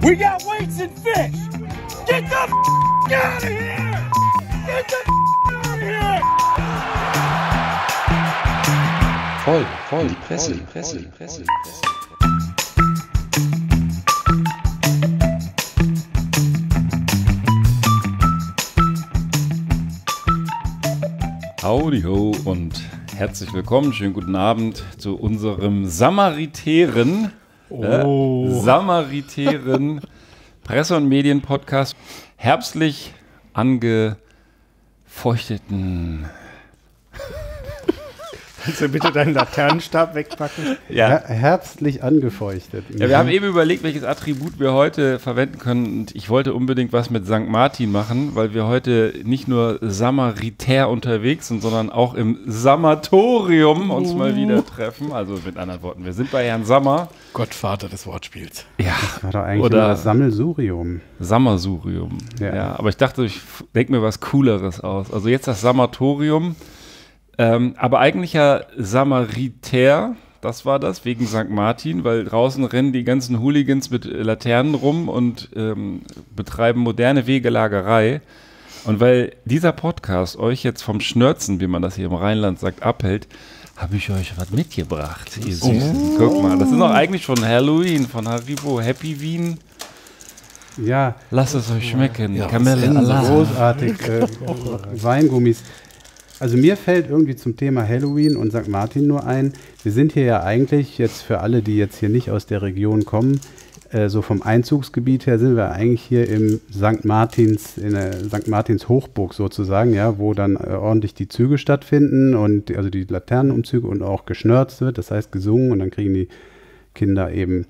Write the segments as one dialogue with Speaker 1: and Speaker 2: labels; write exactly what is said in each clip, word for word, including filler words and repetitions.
Speaker 1: We got weights and fish. Get the f*** out of here! Get the f*** out of here!
Speaker 2: Voll, voll, die Presse, die Presse, die Presse, die Presse.
Speaker 3: Howdy ho und herzlich willkommen, schönen guten Abend zu unserem Samaritären,
Speaker 4: Oh.
Speaker 3: äh, Samaritären Presse- und Medien-Podcast, herbstlich angefeuchteten.
Speaker 4: Kannst du bitte deinen Laternenstab wegpacken?
Speaker 3: Ja.
Speaker 5: Her- herbstlich angefeuchtet.
Speaker 3: Ja, wir haben eben überlegt, welches Attribut wir heute verwenden können, und ich wollte unbedingt was mit Sankt Martin machen, weil wir heute nicht nur samaritär unterwegs sind, sondern auch im Samatorium uns mal wieder treffen. Also mit anderen Worten, wir sind bei Herrn Sammer.
Speaker 6: Gottvater des Wortspiels.
Speaker 3: Ja,
Speaker 5: Das war doch eigentlich
Speaker 3: Oder-
Speaker 5: immer das Sammelsurium.
Speaker 3: Sammersurium. Ja.
Speaker 5: Ja.
Speaker 3: aber ich dachte, ich denke mir was Cooleres aus. Also jetzt das Samatorium, ähm, aber eigentlich ja Samaritär, das war das, wegen Sankt Martin, weil draußen rennen die ganzen Hooligans mit äh, Laternen rum und ähm, betreiben moderne Wegelagerei. Und weil dieser Podcast euch jetzt vom Schnörzen, wie man das hier im Rheinland sagt, abhält, habe ich euch was mitgebracht, ihr Süßen. Guck mal, das ist doch eigentlich schon Halloween von Haribo, Happy Wien.
Speaker 5: Ja,
Speaker 3: Lasst es euch schmecken.
Speaker 6: Ja,
Speaker 3: Kamelle
Speaker 6: was
Speaker 3: Allah.
Speaker 5: großartig. Äh, Weingummis. Also mir fällt irgendwie zum Thema Halloween und Sankt Martin nur ein. Wir sind hier ja eigentlich, jetzt für alle, die jetzt hier nicht aus der Region kommen, äh, so vom Einzugsgebiet her sind wir eigentlich hier im Sankt Martins, in der Sankt Martins Hochburg sozusagen, ja, wo dann äh, ordentlich die Züge stattfinden und die, also die Laternenumzüge und auch geschnörzt wird, das heißt gesungen, und dann kriegen die Kinder eben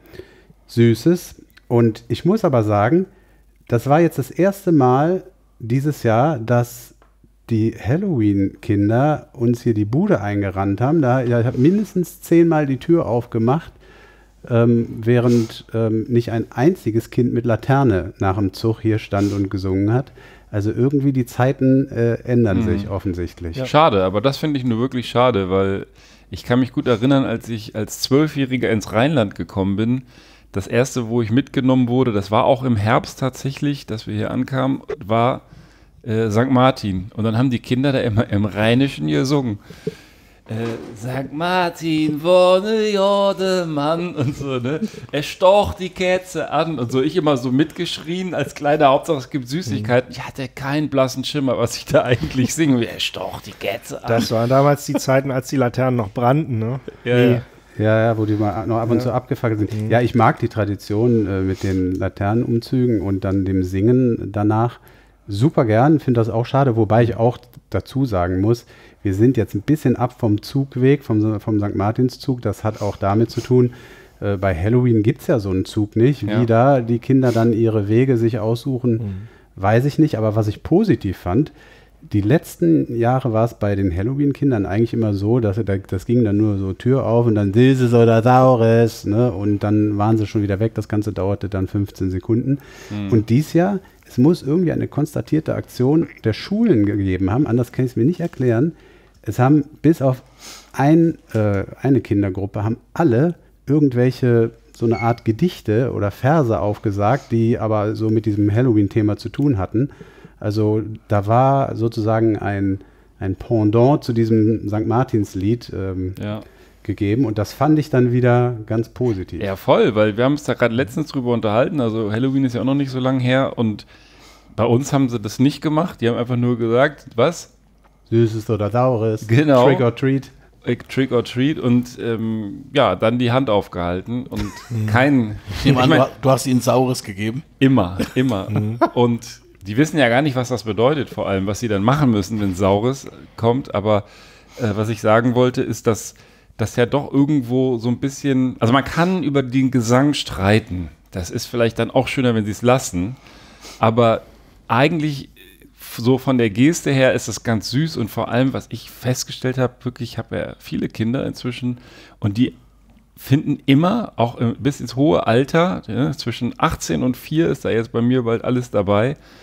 Speaker 5: Süßes. Und ich muss aber sagen, das war jetzt das erste Mal dieses Jahr, dass die Halloween-Kinder uns hier die Bude eingerannt haben. Da, ja, ich habe mindestens zehnmal die Tür aufgemacht, ähm, während ähm, nicht ein einziges Kind mit Laterne nach dem Zug hier stand und gesungen hat. Also irgendwie die Zeiten äh, ändern
Speaker 3: Mhm.
Speaker 5: sich offensichtlich.
Speaker 3: Schade, aber das finde ich nur wirklich schade, weil ich kann mich gut erinnern, als ich als Zwölfjähriger ins Rheinland gekommen bin. Das erste, wo ich mitgenommen wurde, das war auch im Herbst tatsächlich, dass wir hier ankamen, war äh, Sankt Martin. Und dann haben die Kinder da immer im Rheinischen gesungen. Äh, Sankt Martin, wohne Jordemann und so, ne? Er stoch die Kätze an und so. Ich immer so mitgeschrien als kleiner, Hauptsache es gibt Süßigkeiten. Ich hatte keinen blassen Schimmer, was ich da eigentlich singe. Er stoch die Kätze an.
Speaker 4: Das waren damals die Zeiten, als die Laternen noch brannten, ne?
Speaker 3: ja, ja.
Speaker 5: Ja, ja, wo die mal noch ab und zu abgefackelt sind. Ja, ich mag die Tradition äh, mit den Laternenumzügen und dann dem Singen danach super gern, finde das auch schade, wobei ich auch dazu sagen muss, wir sind jetzt ein bisschen ab vom Zugweg, vom, vom Sankt Martinszug, das hat auch damit zu tun, äh, bei Halloween gibt es ja so einen Zug nicht, wie
Speaker 3: Ja.
Speaker 5: da die Kinder dann ihre Wege sich aussuchen, weiß ich nicht, aber was ich positiv fand, die letzten Jahre war es bei den Halloween-Kindern eigentlich immer so, dass sie da, das ging dann nur so Tür auf und dann Silses oder Saures, ne? Und dann waren sie schon wieder weg. Das Ganze dauerte dann fünfzehn Sekunden.
Speaker 3: Mhm.
Speaker 5: Und dies Jahr, es muss irgendwie eine konstatierte Aktion der Schulen gegeben haben, anders kann ich es mir nicht erklären. Es haben bis auf ein, äh, eine Kindergruppe, haben alle irgendwelche so eine Art Gedichte oder Verse aufgesagt, die aber so mit diesem Halloween-Thema zu tun hatten. Also da war sozusagen ein, ein Pendant zu diesem Sankt Martins-Lied ähm,
Speaker 3: ja.
Speaker 5: gegeben, und das fand ich dann wieder ganz positiv.
Speaker 3: Ja, voll, weil wir haben uns da gerade letztens drüber unterhalten. Also Halloween ist ja auch noch nicht so lange her und bei uns haben sie das nicht gemacht. Die haben einfach nur gesagt, was?
Speaker 5: Süßes oder Saures,
Speaker 3: Genau.
Speaker 5: Trick or Treat.
Speaker 3: Trick or Treat und ähm, ja, dann die Hand aufgehalten und kein,
Speaker 6: Ich nehme an,
Speaker 3: mein,
Speaker 6: du, du hast ihnen Saures gegeben.
Speaker 3: immer, immer. Und die wissen ja gar nicht, was das bedeutet, vor allem, was sie dann machen müssen, wenn Saures kommt. Aber äh, was ich sagen wollte, ist, dass das ja doch irgendwo so ein bisschen, also man kann über den Gesang streiten. Das ist vielleicht dann auch schöner, wenn sie es lassen. Aber eigentlich so von der Geste her ist es ganz süß, und vor allem, was ich festgestellt habe, wirklich, ich habe ja viele Kinder inzwischen und die finden immer, auch bis ins hohe Alter, ja, zwischen achtzehn und vier ist da jetzt bei mir bald alles dabei,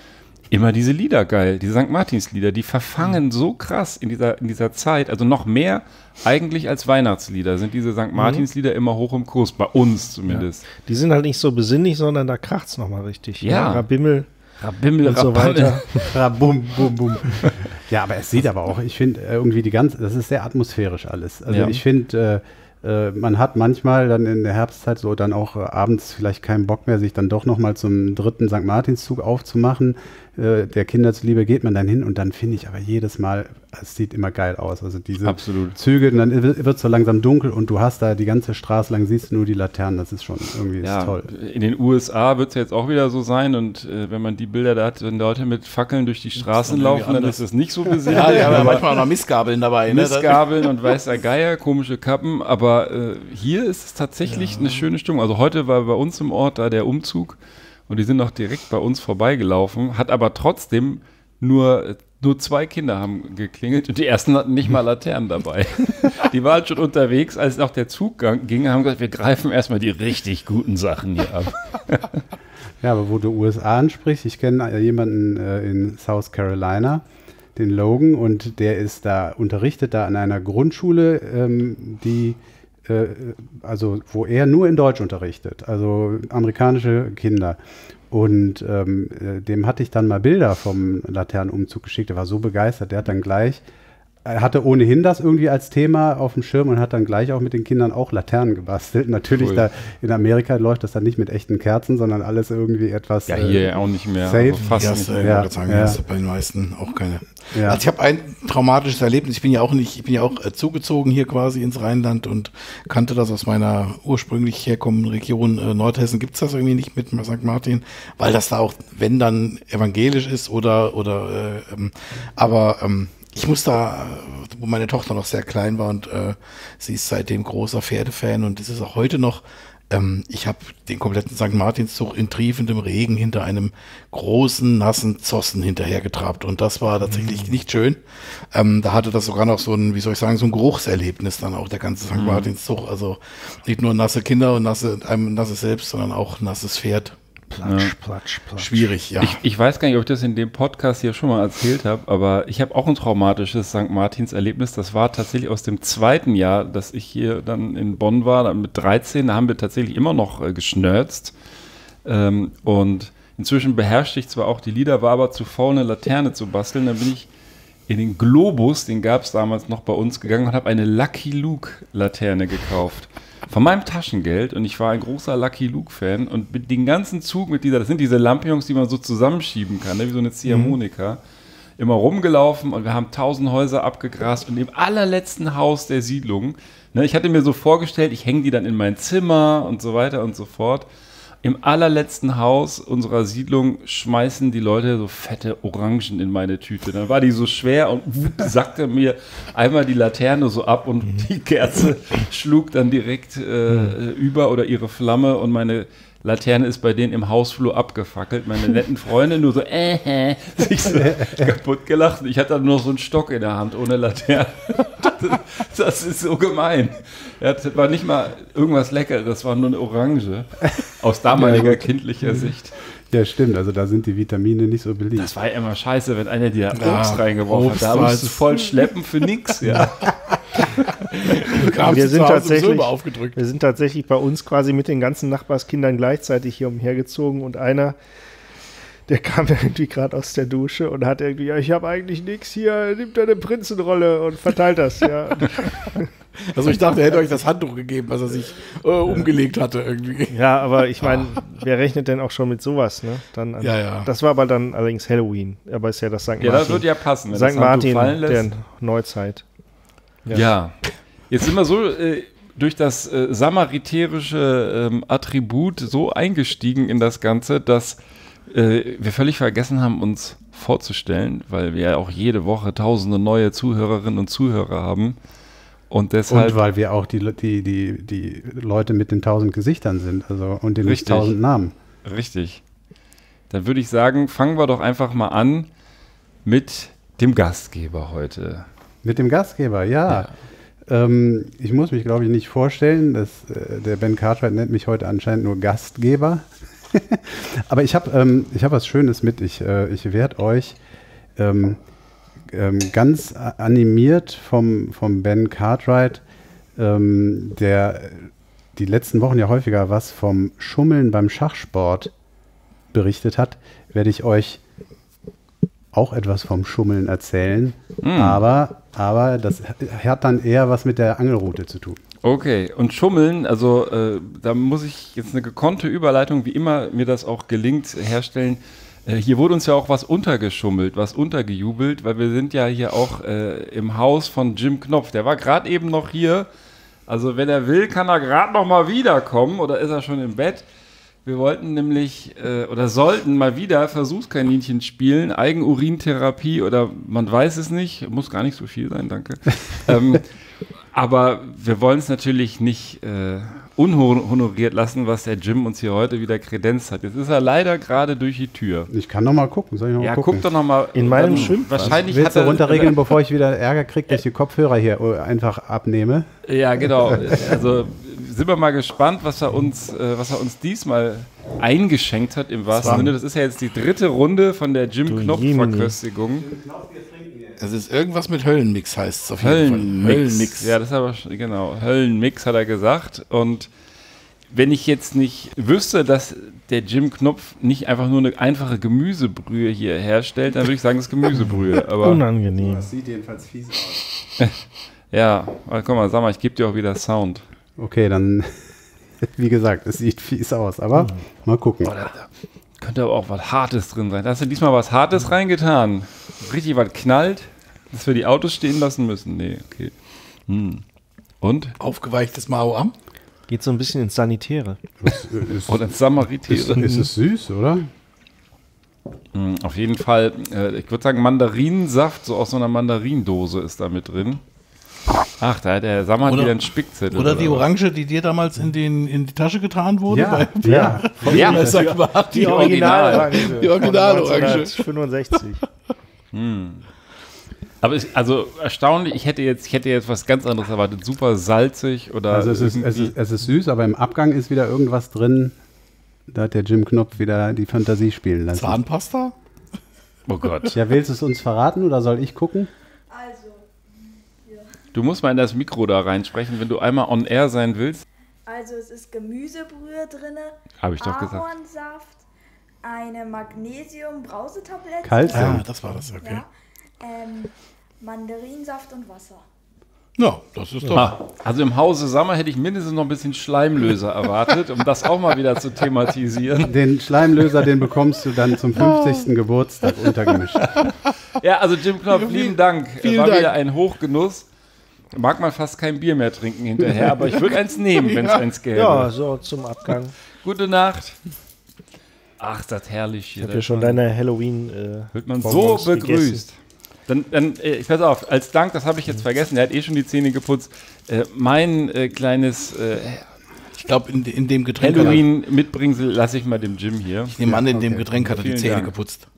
Speaker 3: immer diese Lieder geil, diese Sankt Martins-Lieder, die verfangen so krass in dieser, in dieser Zeit, also noch mehr eigentlich als Weihnachtslieder, sind diese Sankt Martins-Lieder immer hoch im Kurs, bei uns zumindest.
Speaker 4: Ja. Die sind halt nicht so besinnlich, sondern da kracht's nochmal richtig.
Speaker 3: Ja.
Speaker 4: Rabimmel.
Speaker 3: Rabimmel,
Speaker 4: und so weiter.
Speaker 5: Rabum, bum, bum. Ja, aber es sieht aber auch, ich finde irgendwie die ganze, das ist sehr atmosphärisch alles. Also
Speaker 3: Ja.
Speaker 5: ich finde, äh, äh, man hat manchmal dann in der Herbstzeit so dann auch äh, abends vielleicht keinen Bock mehr, sich dann doch nochmal zum dritten Sankt Martinszug aufzumachen. Äh, der Kinder zuliebe geht man dann hin und dann finde ich aber jedes Mal, es sieht immer geil aus. Also diese
Speaker 3: Absolut.
Speaker 5: Züge, und dann wird es so langsam dunkel und du hast da die ganze Straße lang, siehst du nur die Laternen, das ist schon irgendwie
Speaker 3: Ja,
Speaker 5: ist toll.
Speaker 3: in den U S A wird es ja jetzt auch wieder so sein und äh, wenn man die Bilder da hat, wenn Leute mit Fackeln durch die Straßen
Speaker 6: dann
Speaker 3: laufen,
Speaker 6: irgendwie
Speaker 3: dann
Speaker 6: anders.
Speaker 3: ist das nicht so besinnlich.
Speaker 6: Ja, die haben ja
Speaker 3: aber
Speaker 6: manchmal auch noch Missgabeln dabei. Ne?
Speaker 3: Missgabeln und weißer Geier, komische Kappen, aber äh, hier ist es tatsächlich eine schöne Stimmung. Also heute war bei uns im Ort da der Umzug und die sind noch direkt bei uns vorbeigelaufen, hat aber trotzdem nur, nur zwei Kinder haben geklingelt und die ersten hatten nicht mal Laternen dabei. Die waren schon unterwegs, als noch der Zug gang- ging, haben gesagt, wir greifen erstmal die richtig guten Sachen hier ab.
Speaker 5: Ja, aber wo du U S A ansprichst, ich kenne jemanden äh, in South Carolina, den Logan, und der ist da, unterrichtet da an einer Grundschule, ähm, die, äh, also wo er nur in Deutsch unterrichtet, also amerikanische Kinder. Und ähm, äh, dem hatte ich dann mal Bilder vom Laternenumzug geschickt, der war so begeistert, der hat dann gleich, er hatte ohnehin das irgendwie als Thema auf dem Schirm und hat dann gleich auch mit den Kindern auch Laternen gebastelt. Natürlich,
Speaker 3: Cool.
Speaker 5: da in Amerika läuft das dann nicht mit echten Kerzen, sondern alles irgendwie etwas
Speaker 3: Ja,
Speaker 5: äh,
Speaker 3: hier ja auch nicht mehr.
Speaker 5: safe.
Speaker 3: Also fast
Speaker 6: Ja,
Speaker 3: nicht
Speaker 6: das,
Speaker 3: mehr.
Speaker 6: äh,
Speaker 5: Ja,
Speaker 6: ja, sagen,
Speaker 5: ja.
Speaker 6: das ist bei den meisten auch keine.
Speaker 5: Ja.
Speaker 6: Also ich habe ein traumatisches Erlebnis. Ich bin ja auch nicht, ich bin ja auch äh, zugezogen hier quasi ins Rheinland und kannte das aus meiner ursprünglich herkommenden Region äh, Nordhessen. Gibt's das irgendwie nicht mit Sankt Martin, weil das da auch, wenn dann evangelisch ist oder oder äh, ähm, aber ähm, ich muss da, wo meine Tochter noch sehr klein war und äh, sie ist seitdem großer Pferdefan und das ist auch heute noch. Ähm, ich habe den kompletten Sankt Martinszug in triefendem Regen hinter einem großen, nassen Zossen hinterhergetrabt und das war tatsächlich nicht schön. Ähm, da hatte das sogar noch so ein, wie soll ich sagen, so ein Geruchserlebnis dann auch, der ganze Sankt Martinszug. Also nicht nur nasse Kinder und nasse, einem nasses Selbst, sondern auch nasses Pferd.
Speaker 4: Platsch, platsch, platsch.
Speaker 6: Schwierig, ja.
Speaker 3: Ich, ich weiß gar nicht, ob ich das in dem Podcast hier schon mal erzählt habe, aber ich habe auch ein traumatisches Sankt Martins-Erlebnis. Das war tatsächlich aus dem zweiten Jahr, dass ich hier dann in Bonn war, dann mit dreizehn, da haben wir tatsächlich immer noch äh, geschnörzt. Ähm, und inzwischen beherrschte ich zwar auch die Lieder, war aber zu faul, eine Laterne zu basteln. Dann bin ich in den Globus, den gab es damals noch bei uns, gegangen und habe eine Lucky Luke-Laterne gekauft. Von meinem Taschengeld, und ich war ein großer Lucky Luke-Fan und mit den ganzen Zug mit dieser, das sind diese Lampions, die man so zusammenschieben kann, ne, wie so eine Ziehharmonika, immer rumgelaufen und wir haben tausend Häuser abgegrast und im allerletzten Haus der Siedlung, ne, ich hatte mir so vorgestellt, ich hänge die dann in mein Zimmer und so weiter und so fort. Im allerletzten Haus unserer Siedlung schmeißen die Leute so fette Orangen in meine Tüte. Dann war die so schwer und sackte mir einmal die Laterne so ab und die Kerze schlug dann direkt äh, über oder ihre Flamme und meine Laterne ist bei denen im Hausflur abgefackelt. Meine netten Freunde nur so äh, äh, sich so kaputt gelacht. Ich hatte dann nur so einen Stock in der Hand ohne Laterne. Das, das ist so gemein. Ja, das war nicht mal irgendwas Leckeres, das war nur eine Orange. Aus damaliger
Speaker 5: Ja,
Speaker 3: kindlicher Sicht.
Speaker 5: Ja, stimmt, also da sind die Vitamine nicht so beliebt.
Speaker 3: Das war ja immer scheiße, wenn einer dir
Speaker 6: Ja,
Speaker 3: Obst reingeworfen
Speaker 6: Obst
Speaker 3: hat. Da
Speaker 6: war
Speaker 3: musst du
Speaker 6: jetzt-
Speaker 3: voll schleppen für nix. Ja.
Speaker 4: Wir sind, tatsächlich,
Speaker 6: aufgedrückt.
Speaker 4: wir sind tatsächlich bei uns quasi mit den ganzen Nachbarskindern gleichzeitig hier umhergezogen und einer, der kam irgendwie gerade aus der Dusche und hat irgendwie, ja, ich habe eigentlich nichts hier, nimmt eine Prinzenrolle und verteilt das, ja.
Speaker 6: Also ich dachte, er hätte euch das Handtuch gegeben, was er sich äh, umgelegt hatte irgendwie.
Speaker 4: Ja, aber ich meine, wer rechnet denn auch schon mit sowas, ne? Dann an,
Speaker 6: Ja, ja.
Speaker 4: Das war aber dann allerdings Halloween, aber ist ja das Sankt
Speaker 3: Ja,
Speaker 4: Martin.
Speaker 3: das wird ja passen, wenn
Speaker 4: Sankt
Speaker 3: das Handtuch
Speaker 4: Martin
Speaker 3: fallen lässt.
Speaker 4: der Neuzeit.
Speaker 3: Ja. Jetzt sind wir so äh, durch das äh, samaritärische ähm, Attribut so eingestiegen in das Ganze, dass äh, wir völlig vergessen haben, uns vorzustellen, weil wir ja auch jede Woche tausende neue Zuhörerinnen und Zuhörer haben. Und deshalb.
Speaker 5: Und weil wir auch die, die, die, die Leute mit den tausend Gesichtern sind, also und den
Speaker 3: Richtig.
Speaker 5: tausend Namen.
Speaker 3: Richtig. Dann würde ich sagen, fangen wir doch einfach mal an mit dem Gastgeber heute.
Speaker 5: Mit dem Gastgeber, ja. Ähm, ich muss mich, glaube ich, nicht vorstellen. Das, äh, der Ben Cartwright nennt mich heute anscheinend nur Gastgeber. Aber ich habe ähm, ich hab was Schönes mit. Ich, äh, ich werde euch ähm, ähm, ganz animiert vom, vom Ben Cartwright, ähm, der die letzten Wochen ja häufiger was vom Schummeln beim Schachsport berichtet hat, werde ich euch auch etwas vom Schummeln erzählen. Mm. Aber, aber das hat dann eher was mit der Angelroute zu tun.
Speaker 3: Okay, und Schummeln, also äh, da muss ich jetzt eine gekonnte Überleitung, wie immer mir das auch gelingt, herstellen. Äh, hier wurde uns ja auch was untergeschummelt, was untergejubelt, weil wir sind ja hier auch äh, im Haus von Jim Knopf. Der war gerade eben noch hier. Also wenn er will, kann er gerade noch mal wiederkommen oder ist er schon im Bett. Wir wollten nämlich äh, oder sollten mal wieder Versuchskaninchen spielen, Eigenurintherapie oder man weiß es nicht, muss gar nicht so viel sein, danke. ähm, aber wir wollen es natürlich nicht äh, unhonoriert lassen, was der Jim uns hier heute wieder kredenzt hat. Jetzt ist er leider gerade durch die Tür.
Speaker 5: Ich kann noch mal gucken. Soll ich noch
Speaker 3: ja,
Speaker 5: mal gucken?
Speaker 3: guck doch noch mal.
Speaker 4: In meinem Schwimm?
Speaker 3: Wahrscheinlich
Speaker 5: Willst
Speaker 3: hat
Speaker 5: du
Speaker 3: er,
Speaker 5: runterregeln, bevor ich wieder Ärger kriege, dass ich die Kopfhörer hier einfach abnehme?
Speaker 3: Ja, genau. Also sind wir mal gespannt, was er uns, äh, was er uns diesmal eingeschenkt hat, im wahrsten Sinne. Das ist ja jetzt die dritte Runde von der Jim-Knopf-Verköstigung.
Speaker 6: Es ist irgendwas mit Höllenmix, heißt es auf jeden
Speaker 3: Höllenmix.
Speaker 6: Fall. Höllenmix.
Speaker 3: Ja, das ist aber, schon- genau, Höllenmix hat er gesagt. Und wenn ich jetzt nicht wüsste, dass der Jim Knopf nicht einfach nur eine einfache Gemüsebrühe hier herstellt, dann würde ich sagen, das ist Gemüsebrühe. Aber
Speaker 4: Unangenehm.
Speaker 5: Das sieht jedenfalls fies aus.
Speaker 3: ja, aber guck mal, sag mal, ich gebe dir auch wieder Sound.
Speaker 5: Okay, dann, wie gesagt, es sieht fies aus, aber mal gucken.
Speaker 3: Könnte aber auch was Hartes drin sein. Da hast du diesmal was Hartes reingetan. Richtig was knallt, dass wir die Autos stehen lassen müssen. Nee, okay. Hm. Und?
Speaker 6: Aufgeweichtes Mao am.
Speaker 4: Geht so ein bisschen ins Sanitäre.
Speaker 5: Ist,
Speaker 3: Oder Samaritäre.
Speaker 5: ist es süß, oder?
Speaker 3: Hm, auf jeden Fall, äh, ich würde sagen, Mandarinensaft, so aus so einer Mandarindose ist da mit drin. Ach, da hat der Sammer
Speaker 6: Oder-
Speaker 3: wieder einen Spickzettel.
Speaker 6: Oder die
Speaker 3: was?
Speaker 6: Orange, die dir damals in, den, in die Tasche getan wurde.
Speaker 5: Ja,
Speaker 6: bei,
Speaker 5: ja.
Speaker 3: Ja,
Speaker 6: bei Sankt Martin.
Speaker 3: Die Original.
Speaker 6: Die Original-Orange.
Speaker 4: fünfundsechzig.
Speaker 3: Aber es, also erstaunlich, ich hätte jetzt, ich hätte jetzt was ganz anderes erwartet. Super salzig oder
Speaker 5: Also es ist, es,
Speaker 3: irgendwie-
Speaker 5: ist, es ist süß, aber im Abgang ist wieder irgendwas drin. Da hat der Jim Knopf wieder die Fantasie spielen lassen.
Speaker 6: Zahnpasta?
Speaker 3: Oh Gott.
Speaker 5: Ja, willst du es uns verraten oder soll ich gucken?
Speaker 7: Also,
Speaker 3: Du musst mal in das Mikro da reinsprechen, wenn du einmal on air sein willst.
Speaker 7: also es ist Gemüsebrühe drin,
Speaker 3: Habe ich doch gesagt.
Speaker 7: Ahornsaft, eine Magnesium-Brausetablette.
Speaker 5: Calcium.
Speaker 6: Ja, das war das, okay.
Speaker 7: Ja, ähm, Mandarinsaft und Wasser.
Speaker 6: Ja, das ist doch.
Speaker 3: Ah, also im Hause Sammer hätte ich mindestens noch ein bisschen Schleimlöser erwartet, um das auch mal wieder zu thematisieren.
Speaker 5: Den Schleimlöser, den bekommst du dann zum fünfzigsten Geburtstag untergemischt.
Speaker 3: Ja, also Jim Knopf,
Speaker 6: Ja, viel-
Speaker 3: lieben Dank.
Speaker 6: vielen
Speaker 3: War
Speaker 6: Dank.
Speaker 3: wieder ein Hochgenuss. Mag man fast kein Bier mehr trinken hinterher, aber ich würde eins nehmen, wenn es
Speaker 6: Ja.
Speaker 3: eins gäbe.
Speaker 4: Ja, so zum Abgang.
Speaker 3: Gute Nacht. Ach, ist das herrlich hier.
Speaker 4: Ich habe ja schon deine Halloween. Äh,
Speaker 3: Wird man so
Speaker 4: Bonbons
Speaker 3: begrüßt.
Speaker 4: gegessen.
Speaker 3: Dann, dann äh, pass auf, als Dank, das habe ich jetzt vergessen, er hat eh schon die Zähne geputzt. Äh, mein äh, kleines äh,
Speaker 6: Ich glaube, in, in dem Getränk. Hat er,
Speaker 3: Halloween-Mitbringsel lasse ich mal dem Jim hier.
Speaker 6: ich nehme an, in dem
Speaker 5: Okay.
Speaker 6: Getränk hat er die
Speaker 3: Vielen
Speaker 6: Zähne
Speaker 3: Dank.
Speaker 6: geputzt.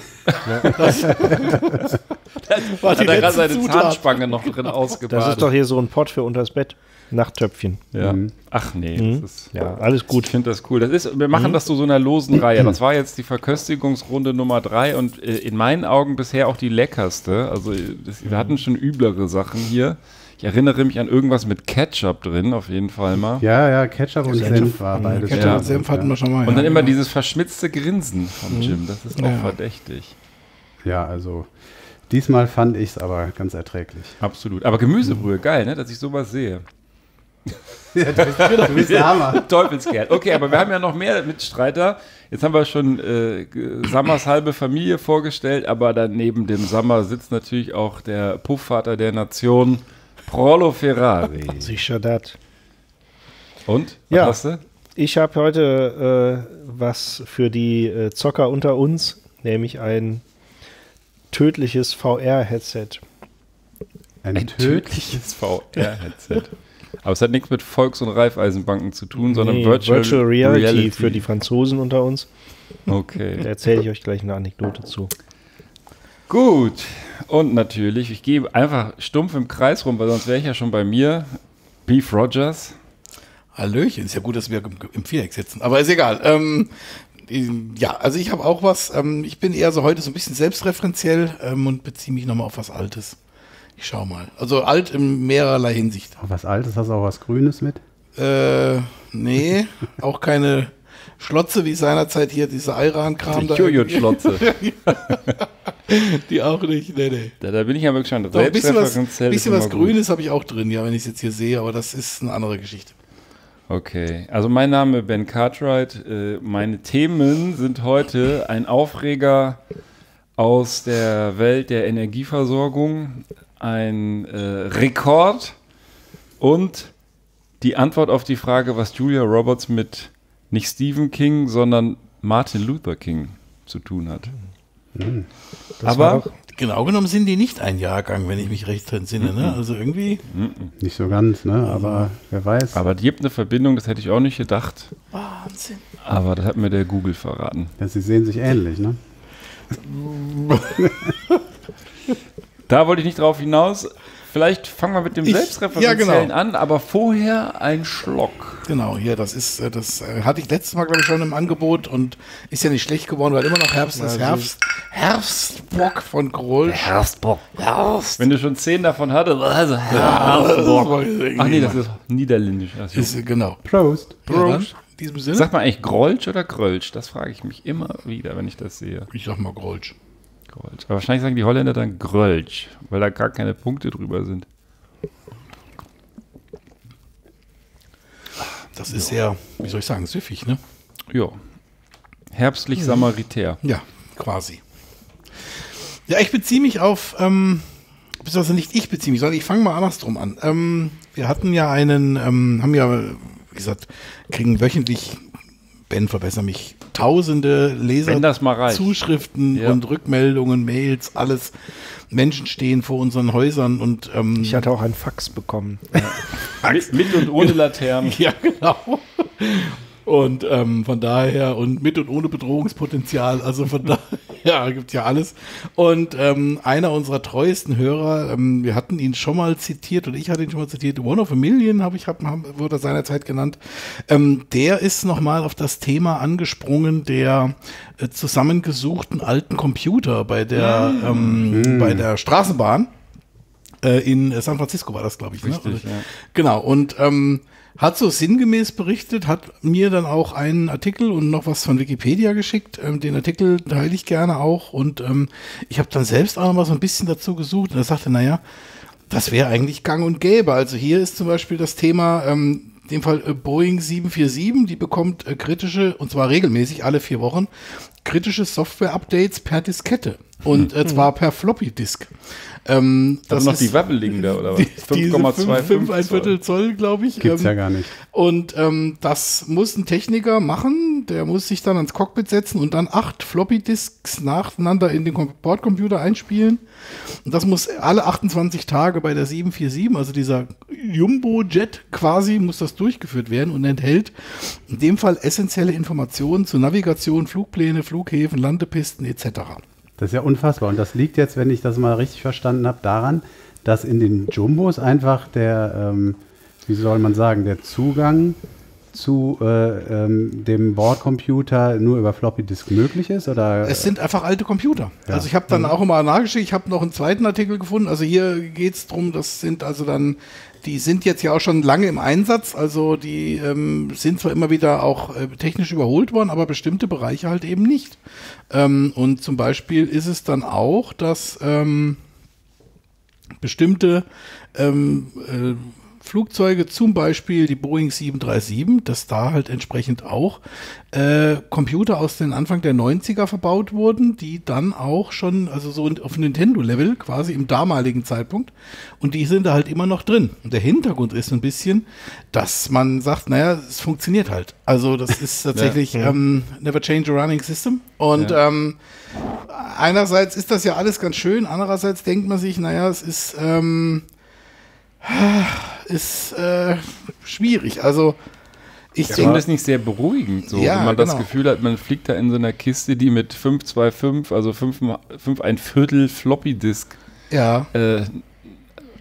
Speaker 3: Hat er gerade
Speaker 6: letzte
Speaker 3: seine
Speaker 6: Zutat.
Speaker 3: Zahnspange noch drin ausgebadet.
Speaker 4: Das ist doch hier so ein Pott für unters Bett. Nachttöpfchen.
Speaker 3: Ja.
Speaker 5: Mhm.
Speaker 3: Ach nee,
Speaker 4: Mhm.
Speaker 3: das ist...
Speaker 4: Ja, alles
Speaker 3: Ich
Speaker 4: gut.
Speaker 3: finde das cool. Das ist, wir machen das zu so einer losen Reihe. Das war jetzt die Verköstigungsrunde Nummer drei und äh, in meinen Augen bisher auch die leckerste. Also äh, das, wir hatten schon üblere Sachen hier. Ich erinnere mich an irgendwas mit Ketchup drin, auf jeden Fall mal.
Speaker 5: Ja, ja, Ketchup und Senf war beides.
Speaker 6: Ketchup
Speaker 3: Ja.
Speaker 6: und Senf hatten wir schon mal.
Speaker 3: Und dann
Speaker 6: ja,
Speaker 3: immer
Speaker 6: genau.
Speaker 3: dieses verschmitzte Grinsen vom Jim. Das ist auch
Speaker 6: Ja.
Speaker 3: verdächtig.
Speaker 5: Ja, also diesmal fand ich es aber ganz erträglich.
Speaker 3: Absolut. Aber Gemüsebrühe, geil, ne, dass ich sowas sehe.
Speaker 5: Du bist der Hammer.
Speaker 3: Teufelskerl. Okay, aber wir haben ja noch mehr Mitstreiter. Jetzt haben wir schon äh, G- Sammers halbe Familie vorgestellt, aber dann neben dem Sammer sitzt natürlich auch der Puffvater der Nation, Prolo Ferrari.
Speaker 4: Sicher das.
Speaker 3: Und? Was
Speaker 4: Ja.
Speaker 3: hast du?
Speaker 4: Ich habe heute äh, was für die äh, Zocker unter uns, nämlich ein tödliches V R-Headset.
Speaker 5: Ein,
Speaker 3: Ein
Speaker 5: Töd
Speaker 3: tödliches V R-Headset. Aber es hat nichts mit Volks- und Raiffeisenbanken zu tun, sondern
Speaker 4: Nee,
Speaker 3: Virtual,
Speaker 4: Reality,
Speaker 3: Reality
Speaker 4: für die Franzosen unter uns. Da
Speaker 3: Okay.
Speaker 4: erzähle ich euch gleich eine Anekdote zu.
Speaker 3: Gut. Und natürlich, ich gehe einfach stumpf im Kreis rum, weil sonst wäre ich ja schon bei mir. Beef Rogers.
Speaker 6: Hallöchen, ist ja gut, dass wir im, im Viereck sitzen, aber ist egal. Ähm, Ja, also ich habe auch was, ähm, ich bin eher so heute so ein bisschen selbstreferenziell ähm, und beziehe mich nochmal auf was Altes. Ich schau mal. Also alt in mehrerlei Hinsicht.
Speaker 5: Auch was Altes, hast du auch was Grünes mit?
Speaker 6: Äh, nee, auch keine Schlotze wie seinerzeit hier, diese Ayran-Kram.
Speaker 3: Die Jojo-Schlotze.
Speaker 6: Die auch nicht, nee, nee.
Speaker 3: Da, da bin ich ja wirklich schon
Speaker 6: Doch, ein bisschen was,
Speaker 3: selbstreferenziell.
Speaker 6: bisschen
Speaker 3: ist
Speaker 6: was
Speaker 3: immer gut.
Speaker 6: Grünes habe ich auch drin, ja, wenn ich es jetzt hier sehe, aber das ist eine andere Geschichte.
Speaker 3: Okay, also mein Name ist Ben Cartwright. Äh, meine Themen sind heute ein Aufreger aus der Welt der Energieversorgung, ein äh, Rekord und die Antwort auf die Frage, was Julia Roberts mit nicht Stephen King, sondern Martin Luther King zu tun hat.
Speaker 5: Hm.
Speaker 3: Aber
Speaker 6: Genau genommen sind die nicht ein Jahrgang, wenn ich mich recht entsinne, ne? Also irgendwie.
Speaker 5: Nicht so ganz, ne? Aber wer weiß.
Speaker 3: Aber die gibt eine Verbindung, das hätte ich auch nicht gedacht.
Speaker 6: Wahnsinn.
Speaker 3: Aber das hat mir der Google verraten.
Speaker 5: Ja, sie sehen sich ähnlich, ne?
Speaker 3: Da wollte ich nicht drauf hinaus. Vielleicht fangen wir mit dem
Speaker 6: Ich-
Speaker 3: Selbstreferenziellen
Speaker 6: ja, genau.
Speaker 3: an, aber vorher ein Schluck.
Speaker 6: Genau, hier, das ist, äh, das äh, hatte ich letztes Mal, glaube ich, schon im Angebot und ist ja nicht schlecht geworden, weil immer noch Herbst ist. Herbst, Herbstbock von Grolsch.
Speaker 3: Herbstbock.
Speaker 6: Herbst.
Speaker 3: Wenn du schon zehn davon hattest, also
Speaker 6: Das
Speaker 3: Herbstbock.
Speaker 6: war irgendwie
Speaker 3: Ach nee, das
Speaker 6: mal-
Speaker 3: ist niederländisch. Also,
Speaker 6: ist, äh, genau.
Speaker 5: Prost.
Speaker 6: Ja, dann,
Speaker 3: Prost.
Speaker 6: in diesem Sinne.
Speaker 3: sagt man eigentlich Grolsch oder Grölsch? Das frage ich mich immer wieder, wenn ich das sehe.
Speaker 6: ich sag mal Grolsch.
Speaker 3: Grolsch. Aber wahrscheinlich sagen die Holländer dann Grölsch, weil da gar keine Punkte drüber sind.
Speaker 6: Das ist sehr, wie soll ich sagen, süffig, ne?
Speaker 3: Ja. Herbstlich Samaritär.
Speaker 6: Ja, quasi. Ja, ich beziehe mich auf, ähm, beziehungsweise nicht ich beziehe mich, sondern ich fange mal andersrum an. Ähm, wir hatten ja einen, ähm, haben ja, wie gesagt, kriegen wöchentlich, Ben, verbessere mich, tausende Leser,
Speaker 3: Wenn das mal reicht.
Speaker 6: Zuschriften
Speaker 3: Ja.
Speaker 6: und Rückmeldungen, Mails, alles. Menschen stehen vor unseren Häusern und ähm,
Speaker 4: Ich hatte auch einen Fax bekommen.
Speaker 3: Mit, mit und ohne Laternen.
Speaker 6: ja, genau. Und ähm, von daher, und mit und ohne Bedrohungspotenzial, also von daher gibt ja alles. Und ähm, einer unserer treuesten Hörer, ähm, wir hatten ihn schon mal zitiert, und ich hatte ihn schon mal zitiert, One of a Million, habe ich, hab, hab, wurde er seinerzeit genannt, ähm, der ist nochmal auf das Thema angesprungen der äh, zusammengesuchten alten Computer bei der, ähm, bei der Straßenbahn. Äh, in San Francisco war das, glaube ich.
Speaker 3: Richtig,
Speaker 6: ne?
Speaker 3: ja.
Speaker 6: Genau, und ähm, hat so sinngemäß berichtet, hat mir dann auch einen Artikel und noch was von Wikipedia geschickt. Ähm, den Artikel teile ich gerne auch. Und ähm, ich habe dann selbst auch noch mal so ein bisschen dazu gesucht. Und er sagte, naja, das wäre eigentlich gang und gäbe. Also hier ist zum Beispiel das Thema, ähm, in dem Fall äh, Boeing sieben vier sieben, die bekommt äh, kritische, und zwar regelmäßig, alle vier Wochen, kritische Software-Updates per Diskette. Und äh, zwar per Floppy-Disk. Ähm,
Speaker 3: Das noch
Speaker 6: ist-
Speaker 3: die Wabbeligen da, oder was?
Speaker 6: die-
Speaker 3: fünf
Speaker 6: diese
Speaker 3: Komma
Speaker 6: fünf,
Speaker 3: zwei
Speaker 6: fünf,
Speaker 3: fünf
Speaker 6: ein Viertel Zoll, glaube ich.
Speaker 5: Gibt's
Speaker 6: ähm,
Speaker 5: ja gar nicht.
Speaker 6: Und ähm, das muss ein Techniker machen, der muss sich dann ans Cockpit setzen und dann acht Floppy-Disks nacheinander in den Kom- Bordcomputer einspielen. Und das muss alle achtundzwanzig Tage bei der sieben vier sieben, also dieser Jumbo-Jet quasi, muss das durchgeführt werden und enthält in dem Fall essentielle Informationen zu Navigation, Flugpläne, Flughäfen, Landepisten et cetera.
Speaker 5: Das ist ja unfassbar. Und das liegt jetzt, wenn ich das mal richtig verstanden habe, daran, dass in den Jumbos einfach der, ähm, wie soll man sagen, der Zugang zu äh, ähm, dem Bordcomputer nur über Floppy Disk möglich ist? Oder?
Speaker 6: Es sind einfach alte Computer.
Speaker 5: Ja.
Speaker 6: Also ich habe dann auch immer nachgeschickt, ich habe noch einen zweiten Artikel gefunden. Also hier geht es darum, das sind also dann, die sind jetzt ja auch schon lange im Einsatz. Also die ähm, sind zwar immer wieder auch äh, technisch überholt worden, aber bestimmte Bereiche halt eben nicht. Ähm, und zum Beispiel ist es dann auch, dass ähm, bestimmte ähm, äh, Flugzeuge, zum Beispiel die Boeing sieben drei sieben, dass da halt entsprechend auch äh, Computer aus den Anfang der neunziger verbaut wurden, die dann auch schon, also so auf Nintendo-Level quasi im damaligen Zeitpunkt, und die sind da halt immer noch drin. Und der Hintergrund ist so ein bisschen, dass man sagt, naja, es funktioniert halt. Also das ist tatsächlich
Speaker 3: Ja.
Speaker 6: ähm, never change a running system. Und
Speaker 3: Ja.
Speaker 6: ähm, einerseits ist das ja alles ganz schön, andererseits denkt man sich, naja, es ist ähm, ist äh, schwierig. Also ich
Speaker 3: Ich finde
Speaker 6: denke,
Speaker 3: das nicht sehr beruhigend, so,
Speaker 6: Ja,
Speaker 3: wenn man das
Speaker 6: genau.
Speaker 3: Gefühl hat, man fliegt da in so einer Kiste, die mit fünf zwei fünf, also fünf ein Viertel Floppy Disk
Speaker 6: ja,
Speaker 3: äh,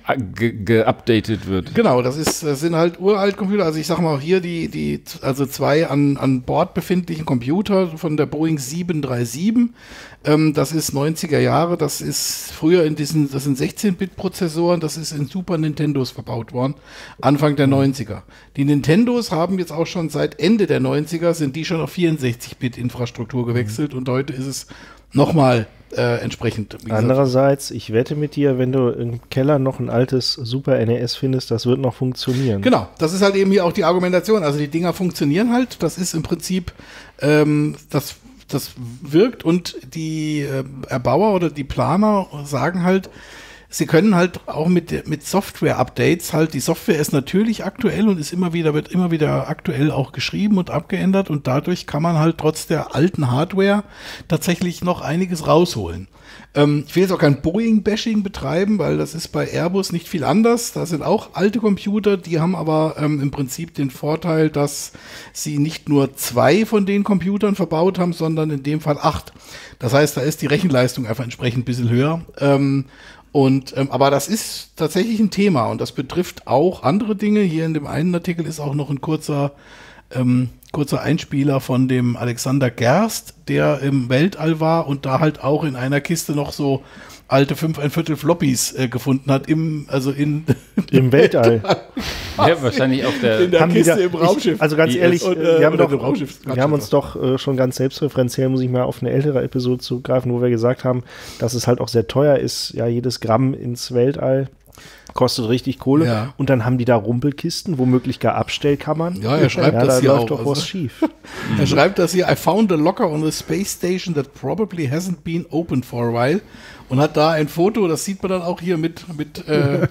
Speaker 3: ge geupdatet wird.
Speaker 6: Genau, das ist, das sind halt uralt Computer. Also ich sag mal auch hier die, die, also zwei an, an Bord befindlichen Computer von der Boeing sieben drei sieben. Ähm, das ist neunziger Jahre. Das ist früher in diesen, das sind sechzehn Bit Prozessoren. Das ist in Super Nintendos verbaut worden. Anfang der neunziger. Die Nintendos haben jetzt auch schon seit Ende der neunziger sind die schon auf vierundsechzig Bit Infrastruktur gewechselt. Mhm. Und heute ist es nochmal Äh, entsprechend.
Speaker 4: Andererseits, ich wette mit dir, wenn du im Keller noch ein altes Super N E S findest, das wird noch funktionieren.
Speaker 6: Genau, das ist halt eben hier auch die Argumentation. Also die Dinger funktionieren halt. Das ist im Prinzip, ähm, das, das wirkt und die äh, Erbauer oder die Planer sagen halt, sie können halt auch mit, mit Software-Updates halt, die Software ist natürlich aktuell und ist immer wieder, wird immer wieder aktuell auch geschrieben und abgeändert und dadurch kann man halt trotz der alten Hardware tatsächlich noch einiges rausholen. Ähm, ich will jetzt auch kein Boeing-Bashing betreiben, weil das ist bei Airbus nicht viel anders. Da sind auch alte Computer, die haben aber ähm, im Prinzip den Vorteil, dass sie nicht nur zwei von den Computern verbaut haben, sondern in dem Fall acht. Das heißt, da ist die Rechenleistung einfach entsprechend ein bisschen höher. Ähm, Und, ähm, aber das ist tatsächlich ein Thema und das betrifft auch andere Dinge. Hier in dem einen Artikel ist auch noch ein kurzer, ähm, kurzer Einspieler von dem Alexander Gerst, der im Weltall war und da halt auch in einer Kiste noch so alte fünf ein Viertel Floppies äh, gefunden hat im, also in
Speaker 4: im Weltall.
Speaker 3: Ja, wahrscheinlich auf der,
Speaker 6: in der
Speaker 4: haben
Speaker 6: Kiste
Speaker 4: da,
Speaker 6: im Raumschiff.
Speaker 4: Ich, also ganz
Speaker 6: Die
Speaker 4: ehrlich,
Speaker 6: und,
Speaker 4: äh, wir, haben, doch,
Speaker 6: Raumschiff,
Speaker 4: wir haben uns doch äh, schon ganz selbstreferenziell, muss ich mal auf eine ältere Episode zugreifen, wo wir gesagt haben, dass es halt auch sehr teuer ist, ja, jedes Gramm ins Weltall kostet richtig Kohle.
Speaker 6: Ja.
Speaker 4: Und dann haben die da Rumpelkisten, womöglich gar Abstellkammern.
Speaker 6: Ja, er schreibt
Speaker 4: ja,
Speaker 6: das
Speaker 4: da
Speaker 6: hier
Speaker 4: läuft
Speaker 6: auch.
Speaker 4: doch was
Speaker 6: Also,
Speaker 4: schief.
Speaker 6: er schreibt das hier, I found a locker on the space station that probably hasn't been opened for a while. Und hat da ein Foto, das sieht man dann auch hier mit, mit, äh,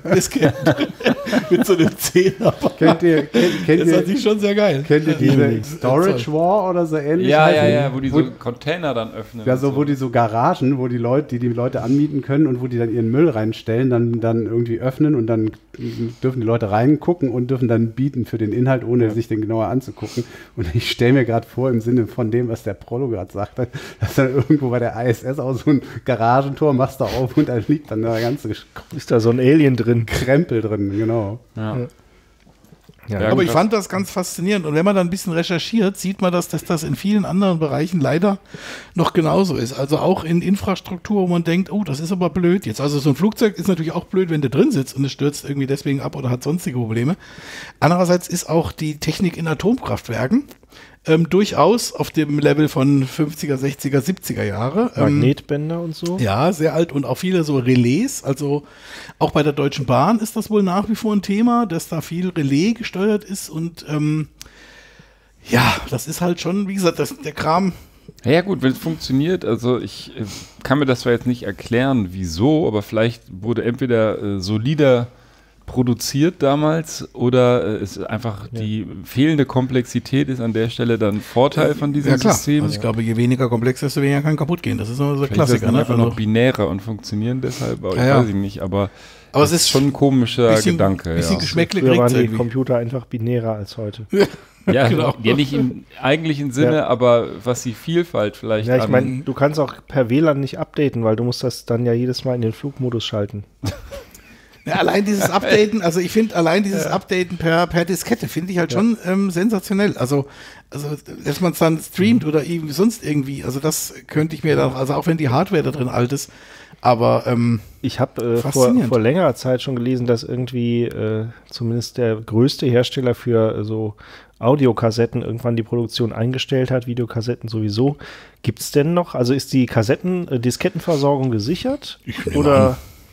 Speaker 6: mit so einem Zehner.
Speaker 5: Kennt ihr, kennt, kennt
Speaker 6: Das
Speaker 5: ihr,
Speaker 6: fand ich schon sehr geil.
Speaker 5: kennt ihr diese Storage War oder so ähnlich?
Speaker 3: ja,
Speaker 5: heißen?
Speaker 3: ja, ja, wo die so Container dann öffnen.
Speaker 5: Ja,
Speaker 3: und
Speaker 5: so, wo die so Garagen, wo die Leute, die die Leute anmieten können und wo die dann ihren Müll reinstellen, dann, dann irgendwie öffnen und dann dürfen die Leute reingucken und dürfen dann bieten für den Inhalt, ohne ja. sich den genauer anzugucken. Und ich stelle mir gerade vor, im Sinne von dem, was der Prollo gerade sagt, dass dann irgendwo bei der I S S auch so ein Garagentor machst du auf und da liegt dann der ganze
Speaker 4: ist da so ein Alien drin.
Speaker 5: Krempel drin, genau.
Speaker 3: Ja.
Speaker 4: Ja.
Speaker 6: Ja, aber ich fand das ganz faszinierend. Und wenn man dann ein bisschen recherchiert, sieht man, dass, dass das in vielen anderen Bereichen leider noch genauso ist. Also auch in Infrastruktur, wo man denkt, oh, das ist aber blöd jetzt. Also so ein Flugzeug ist natürlich auch blöd, wenn du drin sitzt und es stürzt irgendwie deswegen ab oder hat sonstige Probleme. Andererseits ist auch die Technik in Atomkraftwerken ähm, durchaus auf dem Level von fünfziger, sechziger, siebziger Jahre. Ähm,
Speaker 4: Magnetbänder und so.
Speaker 6: Ja, sehr alt und auch viele so Relais. Also auch bei der Deutschen Bahn ist das wohl nach wie vor ein Thema, dass da viel Relais gesteuert ist und ähm, ja, das ist halt schon, wie gesagt, das, der Kram.
Speaker 3: Ja gut, wenn es funktioniert, also ich äh, kann mir das zwar jetzt nicht erklären, wieso, aber vielleicht wurde entweder äh, solider produziert damals oder äh, ist einfach ja. die fehlende Komplexität ist an der Stelle dann Vorteil von diesem
Speaker 6: ja, klar.
Speaker 3: System.
Speaker 6: Also ich glaube, je weniger komplex, desto weniger kann kaputt gehen. Das ist immer so der Klassiker.
Speaker 3: Das
Speaker 6: ne?
Speaker 3: einfach noch binärer und funktionieren deshalb, aber
Speaker 6: ja,
Speaker 3: ich
Speaker 6: ja.
Speaker 3: weiß ich nicht, aber,
Speaker 6: aber
Speaker 3: es ist schon ein komischer
Speaker 6: bisschen,
Speaker 3: Gedanke.
Speaker 6: Bisschen
Speaker 3: ja.
Speaker 6: Geschmäckle
Speaker 4: Früher waren die
Speaker 6: irgendwie.
Speaker 4: Computer einfach binärer als heute.
Speaker 3: Ja,
Speaker 6: genau.
Speaker 3: ja, nicht im eigentlichen Sinne,
Speaker 4: Ja.
Speaker 3: aber was die Vielfalt vielleicht
Speaker 4: Ja, ich
Speaker 3: an-
Speaker 4: meine, du kannst auch per W L A N nicht updaten, weil du musst das dann ja jedes Mal in den Flugmodus schalten.
Speaker 6: Ja, allein dieses Updaten, also ich finde allein dieses ja. Updaten per, per Diskette finde ich halt ja. schon ähm, sensationell. Also, also dass man es dann streamt oder irgendwie sonst irgendwie, also das könnte ich mir dann, also auch wenn die Hardware da drin alt ist, aber ähm,
Speaker 4: ich habe äh, vor, vor längerer Zeit schon gelesen, dass irgendwie äh, zumindest der größte Hersteller für äh, so Audiokassetten irgendwann die Produktion eingestellt hat, Videokassetten sowieso. Gibt es denn noch, also ist die Kassetten, äh, Diskettenversorgung gesichert?
Speaker 6: Ich
Speaker 4: oder